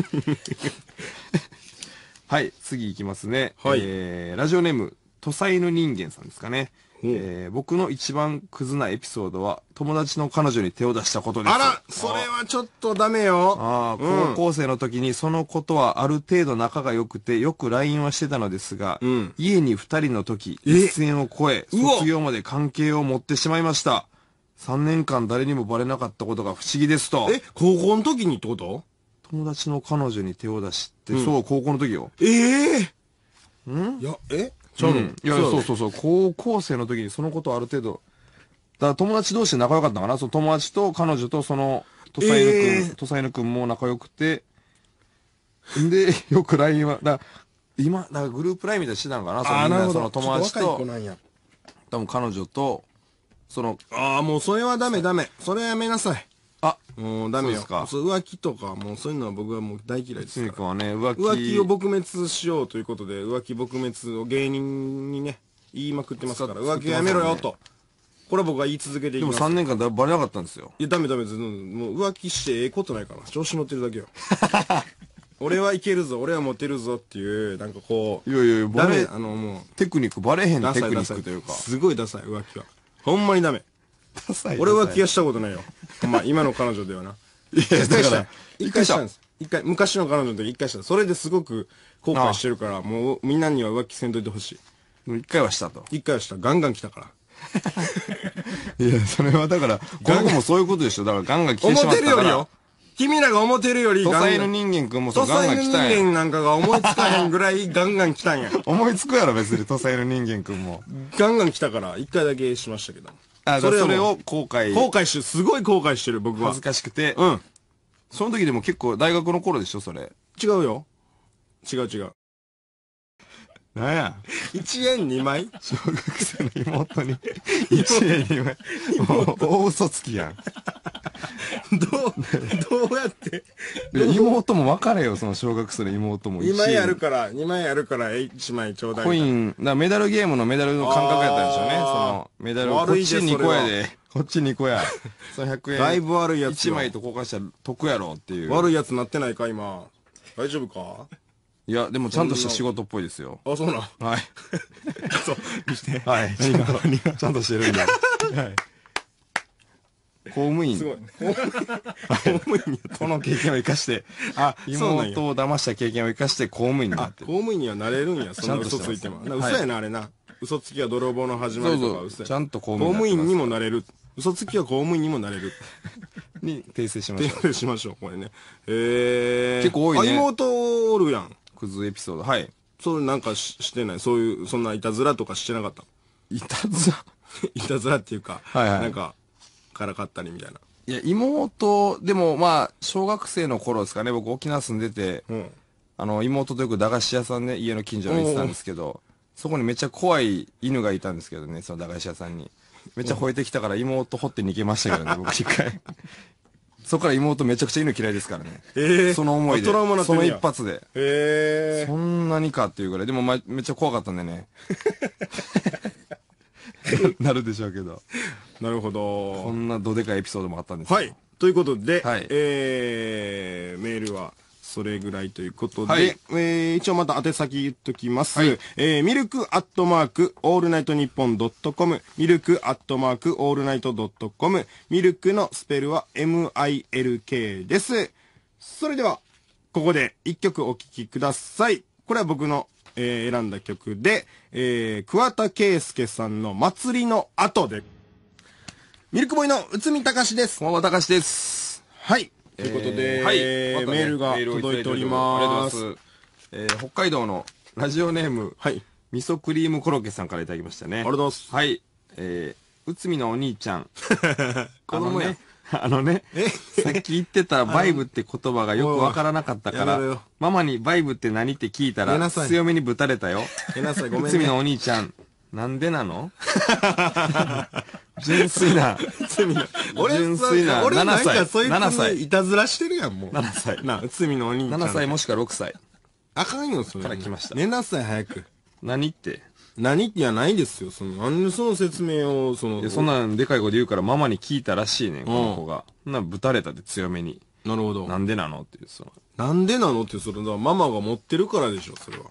S2: はい、次いきますね。はい。えー、ラジオネーム、土佐犬人間さんですかね。えー、僕の一番クズなエピソードは、友達の彼女に手を出したことです。
S1: あら、それはちょっとダメよ。
S2: ああ、うん、高校生の時にそのことはある程度仲が良くて、よく ライン はしてたのですが、うん、家に二人の時、一線を越え、卒業まで関係を持ってしまいました。さんねんかん誰にもバレなかったことが不思議ですと。
S1: え、高校の時にってこと？
S2: 友達の彼女に手を出して、うん、そう、高校の時よ。
S1: ええ
S2: ー、ん
S1: いや、え
S2: ちゃうの、うん、いや、そうそうそう、高校生の時にそのことある程度、だから友達同士で仲良かったのかな、その友達と彼女とその、土佐犬くん、えー、土佐犬くんも仲良くて、んで、よく ライン は、だ今、だからグループ ライン みたいにしてたのかな、そのみんなその友達と、多分彼女と、その、
S1: ああ、もうそれはダメダメ。それやめなさい。
S2: あ、
S1: もうダメよ。
S2: そうですか。
S1: そう浮気とか、もうそういうのは僕はもう大嫌いですから。
S2: 君はね、浮気。
S1: 浮気を撲滅しようということで、浮気撲滅を芸人にね、言いまくってますから、浮気やめろよと。これは僕は言い続けていきます。
S2: でもさんねんかんだバレなかったんですよ。
S1: いや、ダメダメです。もう浮気してええことないから。調子乗ってるだけよ。俺はいけるぞ、俺はモテるぞっていう、なんかこう。
S2: いやいや、バレ、
S1: あのもう。
S2: テクニック、バレへんテクニックというか。
S1: すごいダサい、浮気は。ほんまにダメ。ダサい。俺は浮気はしたことないよ。ほんま、今の彼女ではな。
S2: いや、だから、
S1: 一回したんです。一回、昔の彼女の時一回した。それですごく後悔してるから、もうみんなには浮気せんといてほし
S2: い。一回はしたと。
S1: 一回はした。ガンガン来たから。
S2: いや、それはだから、今後もそういうことでしょ。だからガンガン来てしまったから。
S1: 思ってるよりよ。君らが思ってるより
S2: ガンガン。土佐犬人間くんもそうガンガン来たんや。
S1: 土佐犬人間なんかが思いつかへんぐらいガンガン来たんや。
S2: 思いつくやろ、別に土佐犬人間くんも。
S1: ガンガン来たから、一回だけしましたけど。
S2: あ、それそれを後悔。
S1: 後悔してる。すごい後悔してる、僕は。
S2: 恥ずかしくて。
S1: うん。
S2: その時でも結構大学の頃でしょ、それ。
S1: 違うよ。違う違う。
S2: なんや。
S1: 一円二枚
S2: 小学生の妹に一円二枚。もう大嘘つきやん。
S1: どう、どうやって
S2: 妹も分かれよ、その小学生の妹も。
S1: 二枚あるから、二枚あるから一枚ちょうだい。
S2: コイン、だメダルゲームのメダルの感覚やったんでしょうね。その、メダル、こっちにこやで。こっちにこや。そのひゃくえん。
S1: だいぶ悪いやつ。
S2: いちまいと交換したら得やろっていう。
S1: 悪いやつなってないか、今。 大丈夫か？
S2: いや、でもちゃんとした仕事っぽいですよ。
S1: あ、そうなん。
S2: はい。
S1: そう、見して。
S2: はい。ちゃんと、ちゃんとしてるんで。はい。公務員。
S1: すごい。公務員に
S2: この経験を生かして、
S1: あ、
S2: 妹を騙した経験を生かして公務員になって
S1: 公務員にはなれるんや、そんな嘘ついても。嘘やな、あれな。嘘つきは泥棒の始まりとか嘘や。
S2: ちゃんと公
S1: 務員。公務員にもなれる。嘘つきは公務員にもなれる。
S2: に訂正しましょう。
S1: 訂正しましょう、これね。えー。
S2: 結構多いね。
S1: あ、妹おるやん。
S2: クズエピソード。はい。
S1: そうなんかししてない。そういう、そんないたずらとかしてなかった。
S2: いたずら
S1: いたずらっていうか、
S2: はいはい。
S1: なんか、からかったりみたいな。
S2: いや、妹、でもまあ、小学生の頃ですかね、僕沖縄住んでて、うん、あの、妹とよく駄菓子屋さんね、家の近所に行ってたんですけど、そこにめっちゃ怖い犬がいたんですけどね、その駄菓子屋さんに。めっちゃ吠えてきたから妹掘って逃げましたけどね、僕一回。そこから妹めちゃくちゃ犬嫌いですからね。
S1: えー、
S2: その思いで。
S1: トラウマなって
S2: その一発で。
S1: えー、
S2: そんなにかっていうぐらい。でも、ま、めっちゃ怖かったんでね。なるでしょうけど。
S1: なるほど。
S2: こんなどでかいエピソードもあったんですけど。
S1: はい。ということで、
S2: はい、
S1: えー、メールはそれぐらいということで、
S2: はい、
S1: えー、一応また宛先言っときます。
S2: はい、
S1: えー、ミルクアットマークオールナイトニッポンドットコム、ミルクアットマークオールナイトドットコム、ミルクのスペルは エムアイエルケー です。それでは、ここで一曲お聴きください。これは僕の、えー、選んだ曲で、えー、桑田佳祐さんの祭りの後で、ミルクボーイの内海隆です。
S2: こんばんは、隆です。
S1: はい。ということで、
S2: えーはいまたね、
S1: メールが届いております。
S2: ありがとうございます。えー、北海道のラジオネーム、
S1: はい。
S2: 味噌クリームコロッケさんからいただきましたね。あ
S1: りがとうございます。
S2: はい。えー、内海のお兄ちゃん。
S1: 子供や。
S2: あのね、さっき言ってたバイブって言葉がよくわからなかったから、ママにバイブって何って聞いたら、強めにぶたれたよ。
S1: なさい、ごめんね。
S2: 内海のお兄ちゃん、なんでなの純粋な。純粋な。
S1: 俺なんかそいつ
S2: ななさい。
S1: いたずらしてるやん、もう。
S2: ななさい。
S1: な、内海のお兄ちゃん。
S2: ななさいもしくはろくさい。
S1: あかんよ、それ。
S2: から来ました。
S1: 寝なさい、早く。
S2: 何って
S1: 何ってやないですよ。その、なんでその説明を、その。
S2: いや、そんなんでかい子で言うからママに聞いたらしいねん、この子が。そんなんぶたれたって強めに。
S1: なるほど。
S2: なんでなのっていう、その。
S1: なんでなのって、それはママが持ってるからでしょ、それは。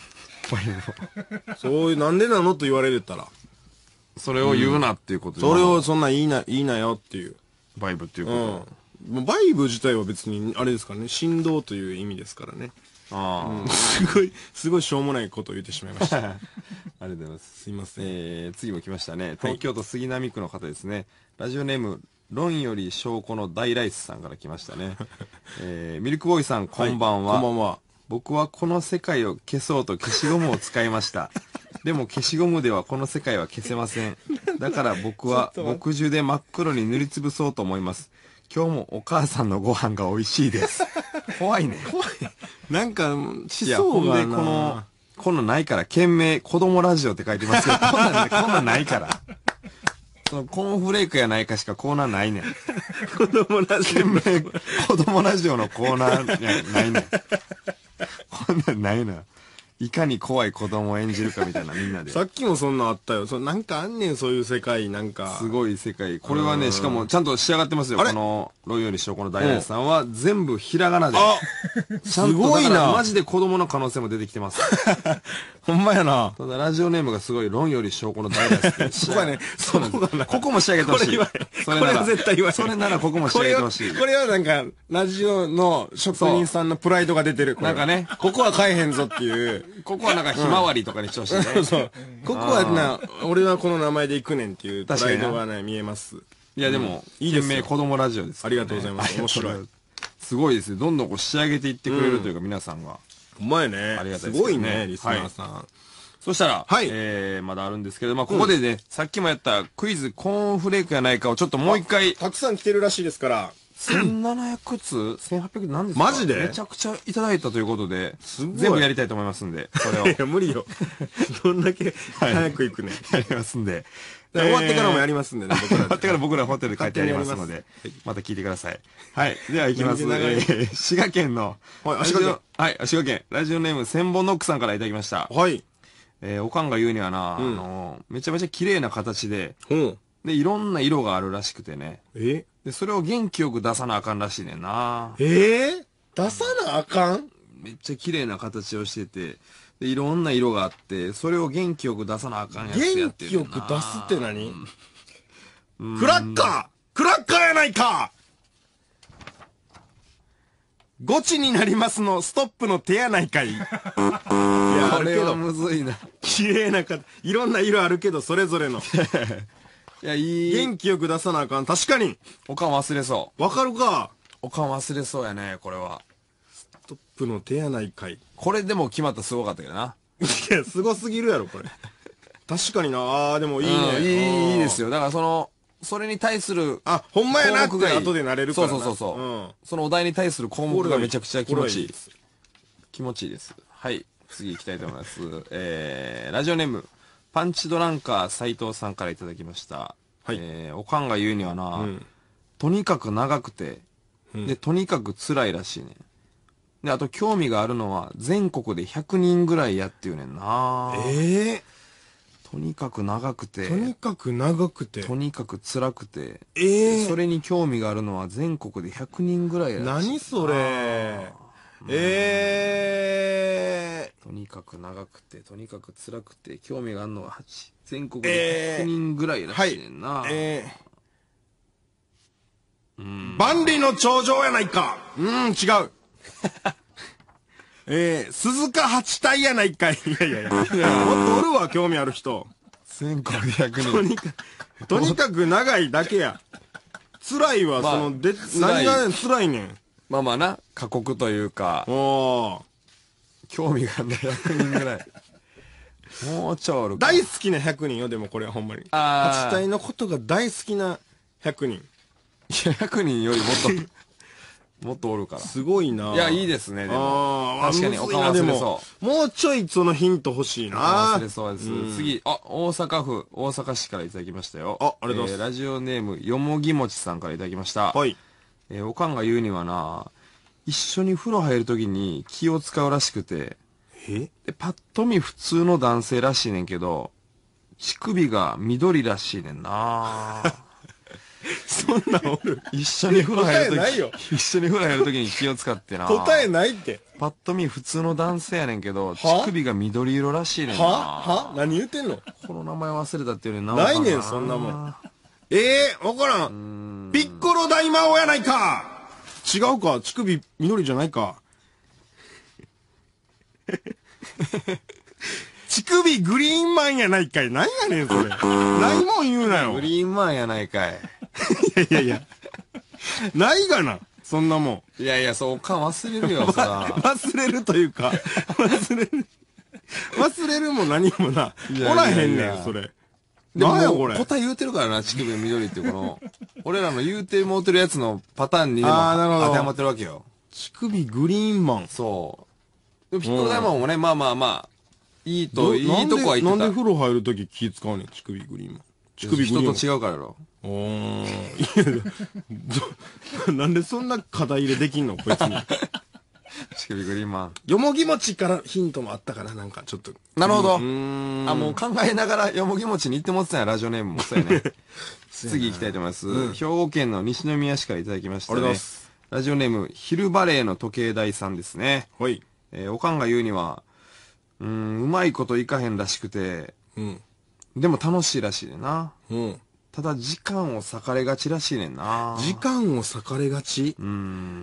S1: そういう、なんでなのと言われたら。
S2: それを言うなっていうこと
S1: で、うん、それをそんな言いな、言いなよっていう。
S2: バイブっていうこと。
S1: うん。バイブ自体は別に、あれですからね、振動という意味ですからね。ああ、うん。すごい、すごいしょうもないことを言ってしまいました。あり
S2: がとうございます。
S1: すいません。
S2: えー、次も来ましたね。東京都杉並区の方ですね。はい、ラジオネーム、論より証拠の大ライスさんから来ましたね。えー、ミルクボーイさん、こんばんは。
S1: はい、こんばんは。
S2: 僕はこの世界を消そうと消しゴムを使いました。でも消しゴムではこの世界は消せません。だから僕は墨汁で真っ黒に塗りつぶそうと思います。今日もお母さんのご飯が美味しいです。怖いね。
S1: 怖い。なんか、しそうがな。
S2: いや、ほんでこの、こんなんないから、件名、子供ラジオって書いてますけど、こんなん、ね、こんなんないから。そのコーンフレークやないかしかコーナーないねん。
S1: 子供ラジオ。
S2: 件名、子供ラジオのコーナーやないねん。こんなんないのよ。いかに怖い子供を演じるかみたいなみんなで。
S1: さっきもそんなあったよ。そなんかあんねん、そういう世界、なんか。
S2: すごい世界。これはね、しかもちゃんと仕上がってますよ。この、ロイより証拠の大来さんは全部ひらがなで。
S1: あ
S2: ちゃんとすごいな。マジで子供の可能性も出てきてます。
S1: ほんまやな。
S2: ただラジオネームがすごい、論より証拠の大来さん。
S1: そうだね。そうなんです。
S2: ここも仕上げてほしい。
S1: それは絶対言わない。
S2: それならここも仕上げてほしい。
S1: これはなんか、ラジオの職人さんのプライドが出てる。
S2: なんかね。
S1: ここは変えへんぞっていう。
S2: ここはなんかひまわりとかにしてほしいね。
S1: そうそう。ここはな、俺はこの名前で行くねんっていうプライドがね、見えます。
S2: いやでも、いいですね。子供ラジオです。
S1: ありがとうございます。面白い。
S2: すごいですね。どんどんこう仕上げていってくれるというか、皆さんが。
S1: うまいね。
S2: ありがたいですね。
S1: すごいね、リスナーさん。
S2: そしたら、えー、まだあるんですけど、まあ、ここでね、さっきもやったクイズ、コーンフレークやないかをちょっともう一回。
S1: たくさん来てるらしいですから。
S2: せんななひゃくつう ?せんはっぴゃく なんですか？
S1: マジで
S2: めちゃくちゃいただいたということで、全部やりたいと思いますんで、それを。
S1: いや、無理よ。どんだけ早く行くね。
S2: やりますんで。
S1: 終わってからもやりますんでね、
S2: 終わってから僕らホテルで帰ってやりますので、また聞いてください。はい。では行きます。滋賀県の、
S1: はい、滋賀県。
S2: はい、滋賀県。ラジオネーム、千本ノックさんからいただきました。
S1: はい。
S2: えー、おかんが言うにはな、うん、あの、めちゃめちゃ綺麗な形で、うん、で、いろんな色があるらしくてね。
S1: え
S2: で、それを元気よく出さなあかんらしいねんな。
S1: えー、出さなあかん
S2: めっちゃ綺麗な形をしてて、でいろんな色があって、それを元気よく出さなあかんやつや
S1: 元
S2: ってる
S1: 気よく出すって何？クラッカークラッカーやないか。ゴチになりますのストップの手やないかい。いや、あ
S2: これは
S1: るけど、
S2: むずいな。
S1: 綺麗なか、いろんな色あるけど、それぞれの。
S2: いや、いい。
S1: 元気よく出さなあかん。確かに。
S2: おかん忘れそう。
S1: わかるか。
S2: おかん忘れそうやね、これは。
S1: ストップの手やないかい。
S2: これでも決まったらすごかったけどな。
S1: いや、すごすぎるやろ、これ。確かにな。あー、でもいいね。
S2: うん、いい、いいですよ。だからその、それに対する、
S1: あ、ほんまやなって
S2: 項目がいい
S1: 後でなれるからな。
S2: そうそうそうそう、
S1: うん、
S2: そのお題に対する項目がめちゃくちゃ気持ちいい。
S1: これはいいです。
S2: 気持ちいいです。はい。次行きたいと思います。えー、ラジオネーム、パンチドランカー斉藤さんからいただきました。はい。えー、おかんが言うにはな、うん、とにかく長くて、うん、で、とにかく辛いらしいね。で、あと興味があるのは、全国でひゃくにんぐらいやっていうねんな。
S1: ええー、
S2: とにかく長くて、
S1: とにかく長くて、
S2: とにかく辛くて、
S1: ええー、
S2: それに興味があるのは全国でひゃくにんぐらいらしい。
S1: 何それ。ええー、
S2: とにかく長くて、とにかく辛くて、興味があるのははち、全国でひゃくにんぐらいらしいねんな。えー、はい、
S1: えー、万里の長城やないか。うん、違う。えー、鈴鹿八体やないかい。いやいやいや。もっとおるわ、興味ある人。
S2: 全国でひゃくにん。
S1: とにかく、とにかく長いだけや。辛いわ、まあ、その、で、何が辛いねん。
S2: まあまあな、過酷というか、
S1: お
S2: 興味があるのひゃくにんぐらい。もうちょいおるか。
S1: 大好きなひゃくにんよ、でもこれはほんまに。八体のことが大好きなひゃくにん。い
S2: や、ひゃくにんよりもっと、もっとおるから。
S1: すごいな。
S2: いや、いいですね、でも。確かに、おかん忘れそう。
S1: もうちょいそのヒント欲しいな。
S2: 忘れそうです。うん、次、あ、大阪府、大阪市からいただきましたよ。
S1: あ、ありがとうございます。
S2: えー、ラジオネーム、よもぎもちさんからいただきました。
S1: はい。
S2: えー、おかんが言うにはな、一緒に風呂入るときに気を使うらしくて、
S1: え
S2: で、パッと見普通の男性らしいねんけど、乳首が緑らしいねんな。
S1: そんなんおる。
S2: 一緒に風呂入るとき、
S1: 答えないよ。
S2: 一緒に風呂入るときに気を使ってな。
S1: 答えないって。
S2: パッと見普通の男性やねんけど、乳首が緑色らしいねんな。
S1: はは何言ってんの？
S2: この名前忘れたっていうねんな。
S1: ないねん、そんなもん。ええー、わからん。ピッコロ大魔王やないか。違うか、乳首緑じゃないか。乳首グリーンマンやないかい。なんやねん、それ。ないもん言うなよ。
S2: グリーンマンやないかい。
S1: いやいやいや。ないがな、そんなも
S2: ん。いやいや、そうか忘れるよ、さ。
S1: 忘れるというか、忘れる。忘れるも何もな。おらへんねん、それ。
S2: でも、答え言うてるからな、乳首緑っていうこの、俺らの言うてもうてるやつのパターンにでも当てはまってるわけよ。
S1: 乳首グリーンマン。
S2: そう。でもピッコロ大魔王もね、まあまあまあ、いいと、いいとこは言ってた。
S1: なんで風呂入るとき気使うねん、乳首グリーンマン。乳首グリーンマン。
S2: 人と違うからやろ。
S1: おー。いや、なんでそんな肩入れできんのこいつに。
S2: 乳首グリーンマン。
S1: よもぎ餅からヒントもあったかな、なんかちょっと。
S2: なるほど。あ、もう考えながらよもぎ餅に行ってもってたんや、ラジオネームも。そうやね。次行きたいと思います。うん、兵庫県の西宮市からいただきましたね。ありがとうございます。ラジオネーム、昼バレーの時計台さんですね。
S1: はい。
S2: えー、おかんが言うには、うん、うまいこといかへんらしくて、うん。でも楽しいらしいねんな。うん。ただ時間を割かれがちらしいねんな。
S1: 時間を割かれがち？
S2: うん。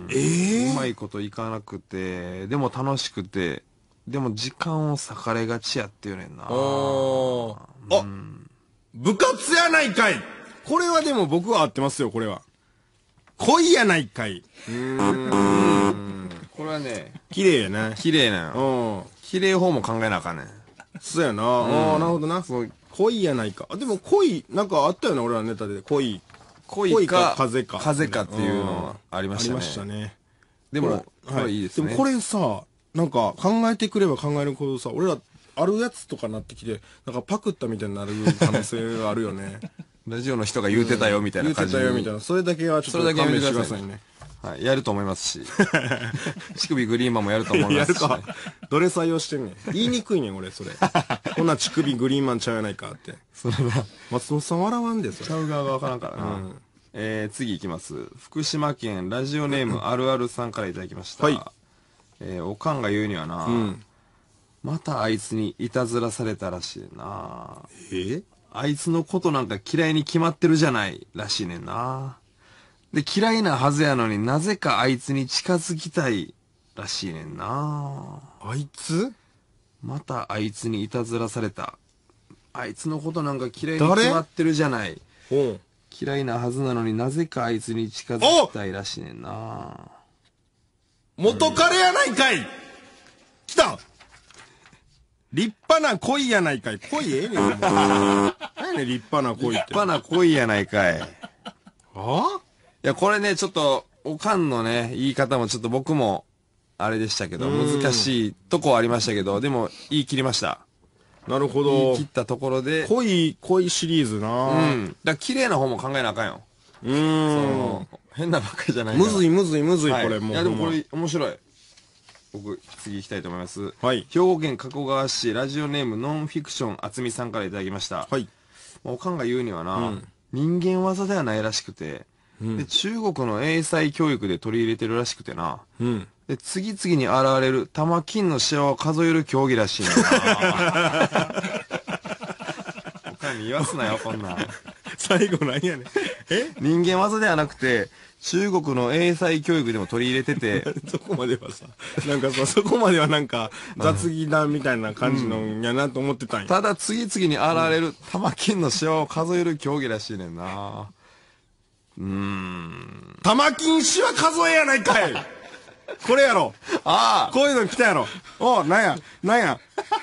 S1: ええー。
S2: うまいこといかなくて、でも楽しくて、でも時間を割かれがちやっていうねんな。あ
S1: ー。あ、うん、部活やないかい。これはでも僕は合ってますよ、これは。恋やないかい。うー
S2: ん。これはね、
S1: 綺麗やな。
S2: 綺麗なよ。綺麗方も考えなあかんねん。
S1: そうやな。ああ、なるほどな。恋やないか。でも恋、なんかあったよね、俺らネタで。恋。
S2: 恋か、
S1: 風か。
S2: 風かっていうのありましたね。
S1: ありましたね。
S2: でも、はい、いいですね。
S1: でもこれさ、なんか考えてくれば考えるほどさ、俺らあるやつとかなってきて、なんかパクったみたいになる可能性があるよね。
S2: ラジオの人が言うてたよみたいな感じ。
S1: 言うてたよみたいな。それだけはちょっと勘弁してくださいね。
S2: はい、やると思いますし。乳首グリーンマンもやると思いますし、ね。
S1: やるか。どれ採用してんねん。言いにくいねん、俺、それ。こんな乳首グリーンマンちゃうやないかって。
S2: それな。
S1: 松本さん笑わんで、それ。
S2: ちゃう側がわからんからな。うん、えー、次いきます。福島県ラジオネームあるあるさんからいただきました。はい。 えー、おかんが言うにはな、うん、またあいつにいたずらされたらしいな。
S1: え
S2: あいつのことなんか嫌いに決まってるじゃないらしいねんな。で、嫌いなはずやのになぜかあいつに近づきたいらしいねんな。
S1: あいつ
S2: またあいつにいたずらされた。あいつのことなんか嫌いに決まってるじゃない。嫌いなはずなのになぜかあいつに近づきたいらしいねんな。
S1: 元彼やないかい。来た。立派な恋やないかい。恋ええねん。何やねん立派な恋って。
S2: 立派な恋やないかい。
S1: ああ
S2: いや、これね、ちょっと、おかんのね、言い方もちょっと僕も、あれでしたけど、難しいとこはありましたけど、でも、言い切りました。
S1: なるほど。
S2: 言い切ったところで。
S1: 恋、恋シリーズな
S2: うん。だから綺麗な方も考えなあかんよ。
S1: うーん。
S2: 変なばっかりじゃない
S1: むずいむずいむずい、これ
S2: もう。いや、でもこれ面白い。僕、次行きたいと思います。
S1: はい。
S2: 兵庫県加古川市、ラジオネームノンフィクションあつみさんからいただきました。
S1: はい。
S2: おかんが言うにはな、人間技ではないらしくて、で中国の英才教育で取り入れてるらしくてな。
S1: うん。
S2: で、次々に現れる玉金のシワを数える競技らしいな。おかんに言わすなよ、こんなん。
S1: 最後何やねん。
S2: え人間技ではなくて、中国の英才教育でも取り入れてて。
S1: そこまではさ、なんかさ、そこまではなんか雑技だみたいな感じのんやなと思ってたんや。
S2: ただ次々に現れる玉金のシワを数える競技らしいねんな。うーん。
S1: 玉金シワ数えやないかい。これやろ。
S2: ああ。
S1: こういうの来たやろ。おう、なんや、なんや。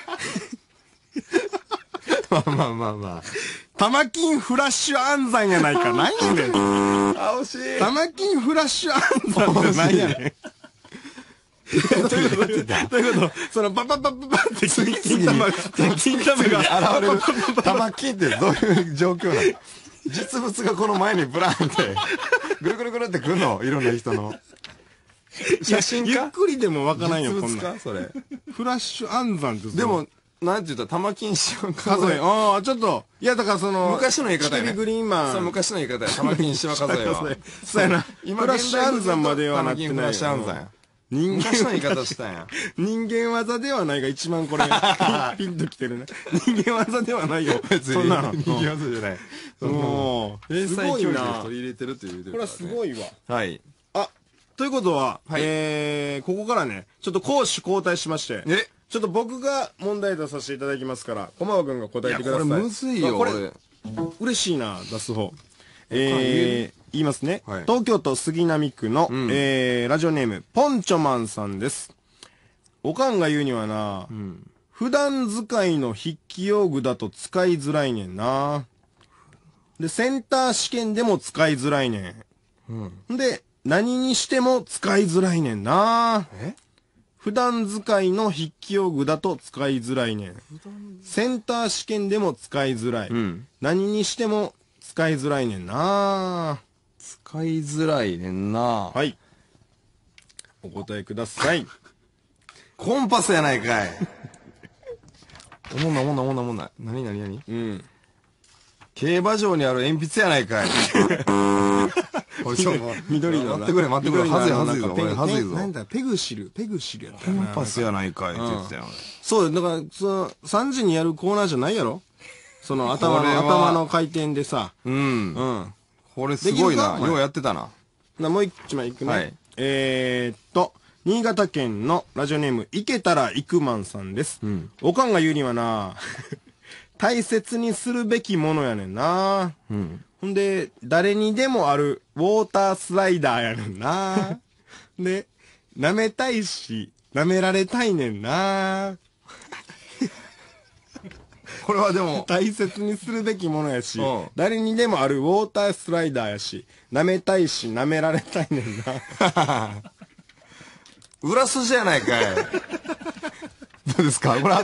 S2: まあまあまあまあ。
S1: 玉金フラッシュ暗算やないか。何やねん。
S2: あ、惜しい。
S1: 玉金フラッシュ暗算って何やねん。どういうことどういうことそのパパパパパって金玉が、金玉が
S2: 現れる。玉金ってどういう状況なの？実物がこの前にブランって、ぐるぐるぐるってくるの？いろんな人の。写真か
S1: ゆっくりでもわからんよ、こんな
S2: ん。それ。
S1: フラッシュ暗算って
S2: でも、なんて言ったら、玉金シワ
S1: 数え。ああ、ちょっと。いや、だからその、
S2: 昔の言い方やね。
S1: グリーンマン。
S2: そう、昔の言い方や。玉金シワ数えは。
S1: そうやな。フラッシュ暗算まではなってない。
S2: フラッシュ暗算や。
S1: 人間
S2: 昔の言い方したんや。
S1: 人間技ではないが一番これ、ピンときてるね。人間技ではないよ。そんなの。
S2: 人間技じゃない。
S1: もう、
S2: 英才教育で取り入れてるっていう。
S1: これはすごいわ。
S2: はい。
S1: あ、ということは、えー、ここからね、ちょっと攻守交代しまして、
S2: え
S1: ちょっと僕が問題出させていただきますから、駒場君が答えてください。
S2: これむずいよ、
S1: これ。嬉しいな、出す方。えー、言いますね。はい、東京都杉並区の、うん、えー、ラジオネーム、ポンチョマンさんです。おかんが言うにはな、うん、普段使いの筆記用具だと使いづらいねんな。で、センター試験でも使いづらいねん。うん、で、何にしても使いづらいねんな。
S2: え
S1: 普段使いの筆記用具だと使いづらいねん。センター試験でも使いづらい。うん、何にしても使いづらいねんな。
S2: 使いづらいねんな。
S1: はい。お答えください。
S2: コンパスやないかい。おもんないおもんないおもんないおもんない。なになになに？
S1: うん。
S2: 競馬場にある鉛筆やないかい。
S1: これちょっと緑の
S2: 待ってくれ待ってくれ。はずいはずいぞ。はずいぞ。
S1: なんだペグシルペグシルやった
S2: な。コンパスやないかいって言ってたよ。
S1: そうだからそのさんじにやるコーナーじゃないやろ。その頭の頭の回転でさ。
S2: うんうんこれすごいな。ようやってたな。
S1: なもう一枚いくね。えっと新潟県のラジオネームいけたらいくまんさんです。おかんが言うにはな大切にするべきものやねんな。ほんで、誰にでもあるウォータースライダーやねんな。で、舐めたいし、舐められたいねんな。
S2: これはでも、
S1: 大切にするべきものやし、誰にでもあるウォータースライダーやし、舐めたいし、舐められたいねんな。
S2: 裏筋やないかい。どうですかこれ、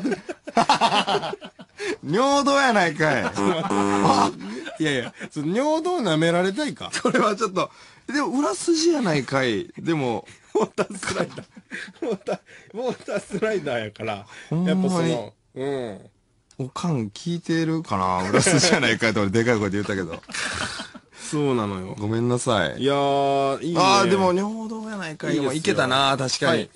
S2: 尿道やないかい。
S1: いやいや、尿道舐められたいか。
S2: これはちょっと、でも裏筋やないかい。でも、
S1: ウォータースライダー。ウォーター、ウォータースライダーやから、やっぱその、うん。
S2: おかん聞いてるかな裏筋やないかいって俺でかい声で言ったけど。
S1: そうなのよ。
S2: ごめんなさい。
S1: いやー、いいね。
S2: あー、でも尿道やないかい。いけたな確かに。いや、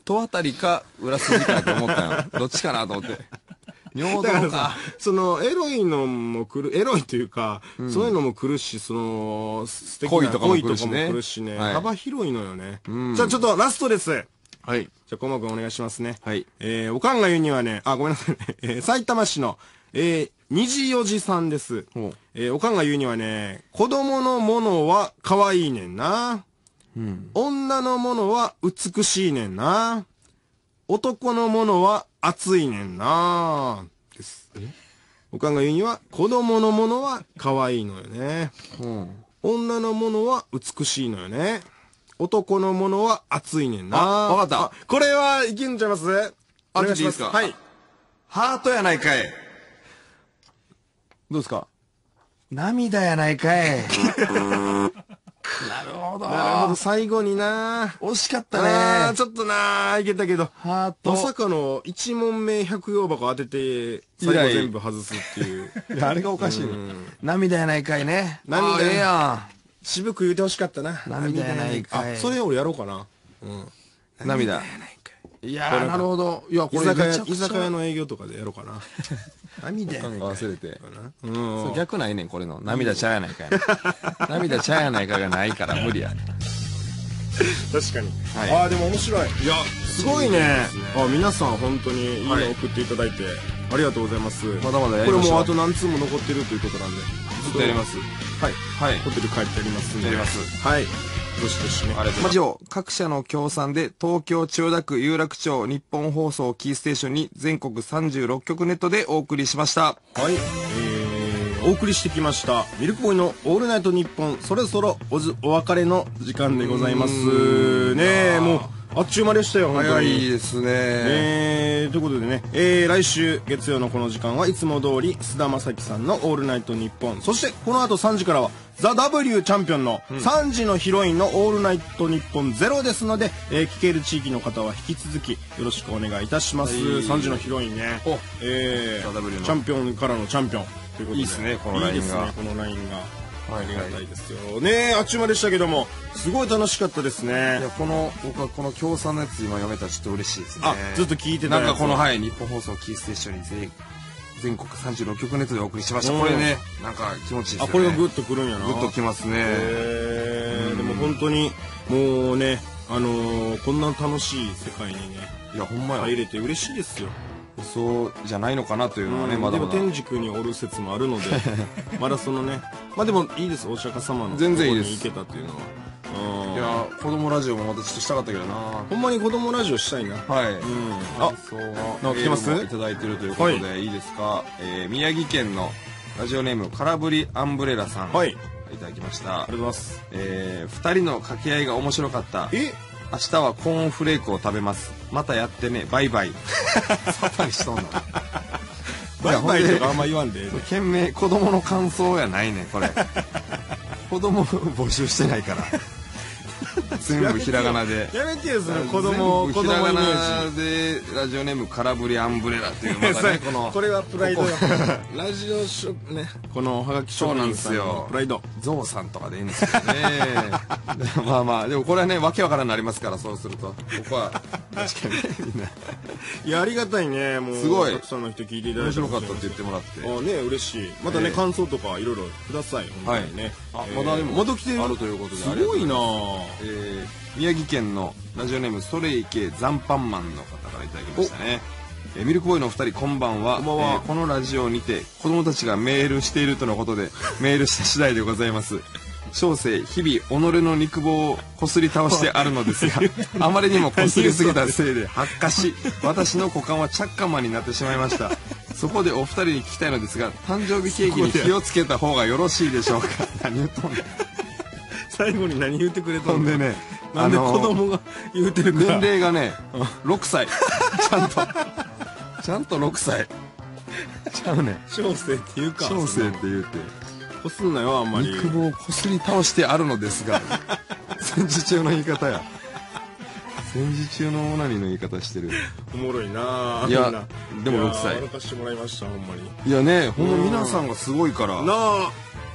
S2: 戸あたりか裏筋かと思ったよ。どっちかなと思って。尿道か。
S1: その、エロいのも来る、エロいというか、うん、そういうのも来るし、その、素敵な
S2: 恋とかも来るしね。
S1: 来るしね、
S2: はい、
S1: 幅広いのよね。うん、じゃあちょっとラストです。
S2: はい。
S1: じゃあ、コマ君お願いしますね。
S2: はい。
S1: えー、おかんが言うにはね、あ、ごめんなさいね。えー、埼玉市の、えー、にじよじさんです。えー、おかんが言うにはね、子供のものは可愛いねんな。うん、女のものは美しいねんな。男のものは熱いねんな。です。おかんが言うには、子供のものは可愛いのよね。うん、女のものは美しいのよね。男のものは熱いねんな。
S2: あ、わかった。
S1: これはいけんちゃいます？
S2: お願いします。
S1: はい。
S2: ハートやないかい。どうですか？涙やないかい。なるほど。
S1: なるほど、最後にな。
S2: 惜しかったね。
S1: あー、ちょっとなー、いけたけど。
S2: ハート。
S1: まさかのいち問目百葉箱当てて、最後全部外すっていう。
S2: いや、あれがおかしいね。涙やないかいね。
S1: 涙
S2: ええやん。
S1: 渋く言うてほしかったな。
S2: 涙やないかい。
S1: あ、それ俺やろうかな。うん。
S2: 涙やないかい。いやー、なるほど。いや、これ
S1: 居酒屋、居酒屋の営業とかでやろうかな。
S2: 涙やないかい。忘れて。うん。逆ないねん、これの。涙ちゃうやないかい。涙ちゃうやないかがないから無理や。
S1: 確かに。ああ、でも面白い。いや、すごいね。あ、皆さん本当にいいの送っていただいて、ありがとうございます。
S2: まだまだやりましょう。
S1: これもうあと何通も残ってるということなんで。
S2: ずっとやります。
S1: はい。
S2: はい。
S1: ホテル帰ってやりますんで。
S2: やります。
S1: はい。どしどしね。
S2: ありがとうございます。以上、各社の協賛で東京千代田区有楽町日本放送キーステーションに全国さんじゅうろっきょくネットでお送りしました。
S1: はい。えー、お送りしてきましたミルクボーイのオールナイトニッポン、そろそろおずお別れの時間でございますね。えもうあっちゅう間でしたよ。
S2: 早いですね。
S1: えー、ということでね、えー、来週月曜のこの時間はいつも通り菅田将暉さんのオールナイトニッポン、そしてこの後さんじからはザ・ W チャンピオンのさんじのヒロインのオールナイトニッポンゼロですので、えー、聞ける地域の方は引き続きよろしくお願いいたします。はい、さんじのヒロインね、
S2: お、
S1: えー、のチャンピオンからのチャンピオンということで、
S2: いいですね、このラインが。いいですね、
S1: このラインが。ありがたいですよね。あっちゅう間でしたけども、すごい楽しかったですね。
S2: いや、この僕はこの協賛のやつ今読めたらちょっと嬉しいですね。
S1: あ、ずっと聞いてたやつ。
S2: なんかこの、はい、日本放送キーステーションに全全国さんじゅうろっきょくネットでお送りしました。これね、なんか気持ちいいですよね。
S1: あ、これがグッとくるんやな。
S2: グッときますね。
S1: へー、でも本当にもうね、あのー、こんな楽しい世界にね、
S2: いやほんまや
S1: 入れて嬉しいですよ。
S2: そうじゃないのかなというのはね、まだまだ。
S1: でも天竺におる説もあるので、まだそのね、まあでもいいです、お釈迦様の
S2: 全然いいです。
S1: 行けたっていうのは。
S2: いや、子供ラジオもまたちょっとしたかったけどな。
S1: ほんまに子供ラジオしたいな。
S2: はい。うん。
S1: あ、そうなんか来てます？
S2: いただいてるということでいいですか。えー、宮城県のラジオネーム空振りアンブレラさん。はい。いただきました。
S1: ありがとうございます。
S2: えー、二人の掛け合いが面白かった。
S1: え？
S2: 明日はコーンフレークを食べます。またやってね。バイバイ。さぱりしとんの。
S1: バイバイとかあんま言わんで。
S2: 懸命子供の感想やないねこれ。子供募集してないから。全部ひらがなで。
S1: やめてよその子供子供イメー
S2: ジでラジオネーム空振りアンブレラっていうまたねこの
S1: これはプライド。ラジオショップね、このハガキ職人さんのプライド。
S2: ゾウさんとかでいいんですけどね。まあまあでもこれはねわけわからんなりますから、そうすると僕は確かにみんな。
S1: いやありがたいね、もう
S2: すごい
S1: たくさんの人聞いていただいて
S2: 面白かったって言ってもらって。
S1: あね、嬉しい。またね感想とかいろいろください。
S2: はいね。あまだ
S1: まだ来てる
S2: あるということで、
S1: すごいな。
S2: え宮城県のラジオネームソレイケ残飯マンの方からいただきましたね。えミルクボーイのお二人こんばんは。こんばんは。えー、このラジオにて子供たちがメールしているとのことでメールした次第でございます。小生日々己の肉棒をこすり倒してあるのですが、あまりにもこすりすぎたせいで発火し、私の股間はチャッカマンになってしまいました。そこでお二人に聞きたいのですが、誕生日ケーキに気をつけた方がよろしいでしょうか。何言っとんねん。
S1: 最後に何言ってくれたん
S2: でね、
S1: なんで子供が言うてるか。
S2: 年齢がねろくさい。ちゃんとちゃんとろくさいちゃうねん。
S1: 小生って言うか。
S2: 小生って言うて
S1: こすんなよあんまり。
S2: 肉棒をこすり倒してあるのですが。戦時中の言い方や。戦時中のオナニーの言い方してる。
S1: おもろいな。
S2: いやでもろくさい。
S1: 歩かしてもらいましたほんまに。
S2: いやね、ほんま皆さんがすごいから。
S1: なあ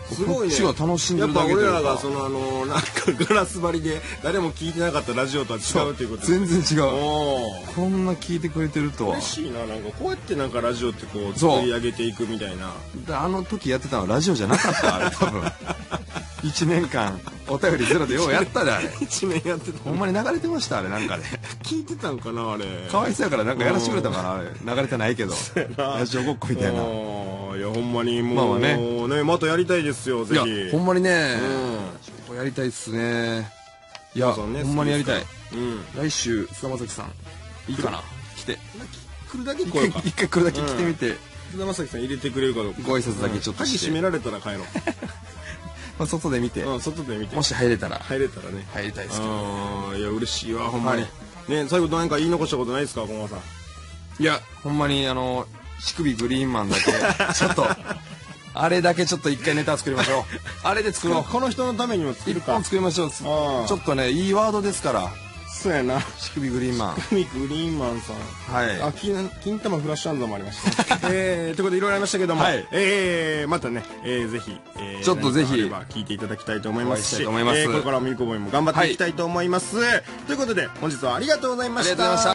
S1: すごいね。
S2: こっちが楽しんでるだけ
S1: やっ
S2: というか
S1: ぱ俺らがそのあのなんかガラス張りで誰も聞いてなかったラジオとは違うということで。
S2: 全然違う。
S1: おー
S2: こんな聞いてくれてるとは。
S1: 嬉しいな。なんかこうやってなんかラジオってこう作り上げていくみたいな。
S2: であの時やってたのはラジオじゃなかったあれ多分いちねんかんお便りゼロでようやったであれ
S1: 一年やってた。
S2: ほんまに流れてましたあれなんかで
S1: 聞いてたんかなあれ。
S2: かわいそうやからなんかやらしてくれたかなあれ流れてないけどラジオごっこみたいな。
S1: あーいやほんまにもう、
S2: まあまあね
S1: ねまたやりたいですよぜ
S2: いや
S1: ひ。
S2: ほんまにね
S1: うん
S2: やりたいっすね。いやほ
S1: そうね
S2: んまにやりたい。
S1: うん
S2: 来週菅田将暉さんいいかな来て
S1: 来るだけ
S2: 一回
S1: 来ようか。
S2: 一回来るだけ来てみて
S1: 菅田将暉さん入れてくれるかどうか。
S2: ご挨拶だけちょっとして
S1: 鍵閉められたら帰ろ
S2: まあ外で見て
S1: う。うん外で見て。
S2: もし入れたら
S1: 入れたらね。
S2: 入りたいですけど。
S1: ああいや嬉しいわほんまに。
S2: はい
S1: ね最後何か言い残したことないですか小川さん。
S2: いやほんまにあの乳首グリーンマンだけちょっとあれだけちょっと一回ネタ作りましょう。あれで作ろう。
S1: この人のためにも作
S2: 一
S1: るか。
S2: 本作りましょう。ちょっとねいいワードですから
S1: そうやな。
S2: 乳首グリーンマン。
S1: ミクリーンマンさん。
S2: はい
S1: あ、金金玉フラッシュ暗算もありました。えー、ということでいろいろありましたけども、
S2: はい
S1: えー、またね、えー、ぜひ、えー、
S2: ちょっとぜひ
S1: 何かあれば聞いていただきたいと思います
S2: お会いし
S1: した
S2: いと思います
S1: えーこれからもミルコボーイも頑張っていきたいと思います。ということで本日はありがとうございました。
S2: ありがとうございました。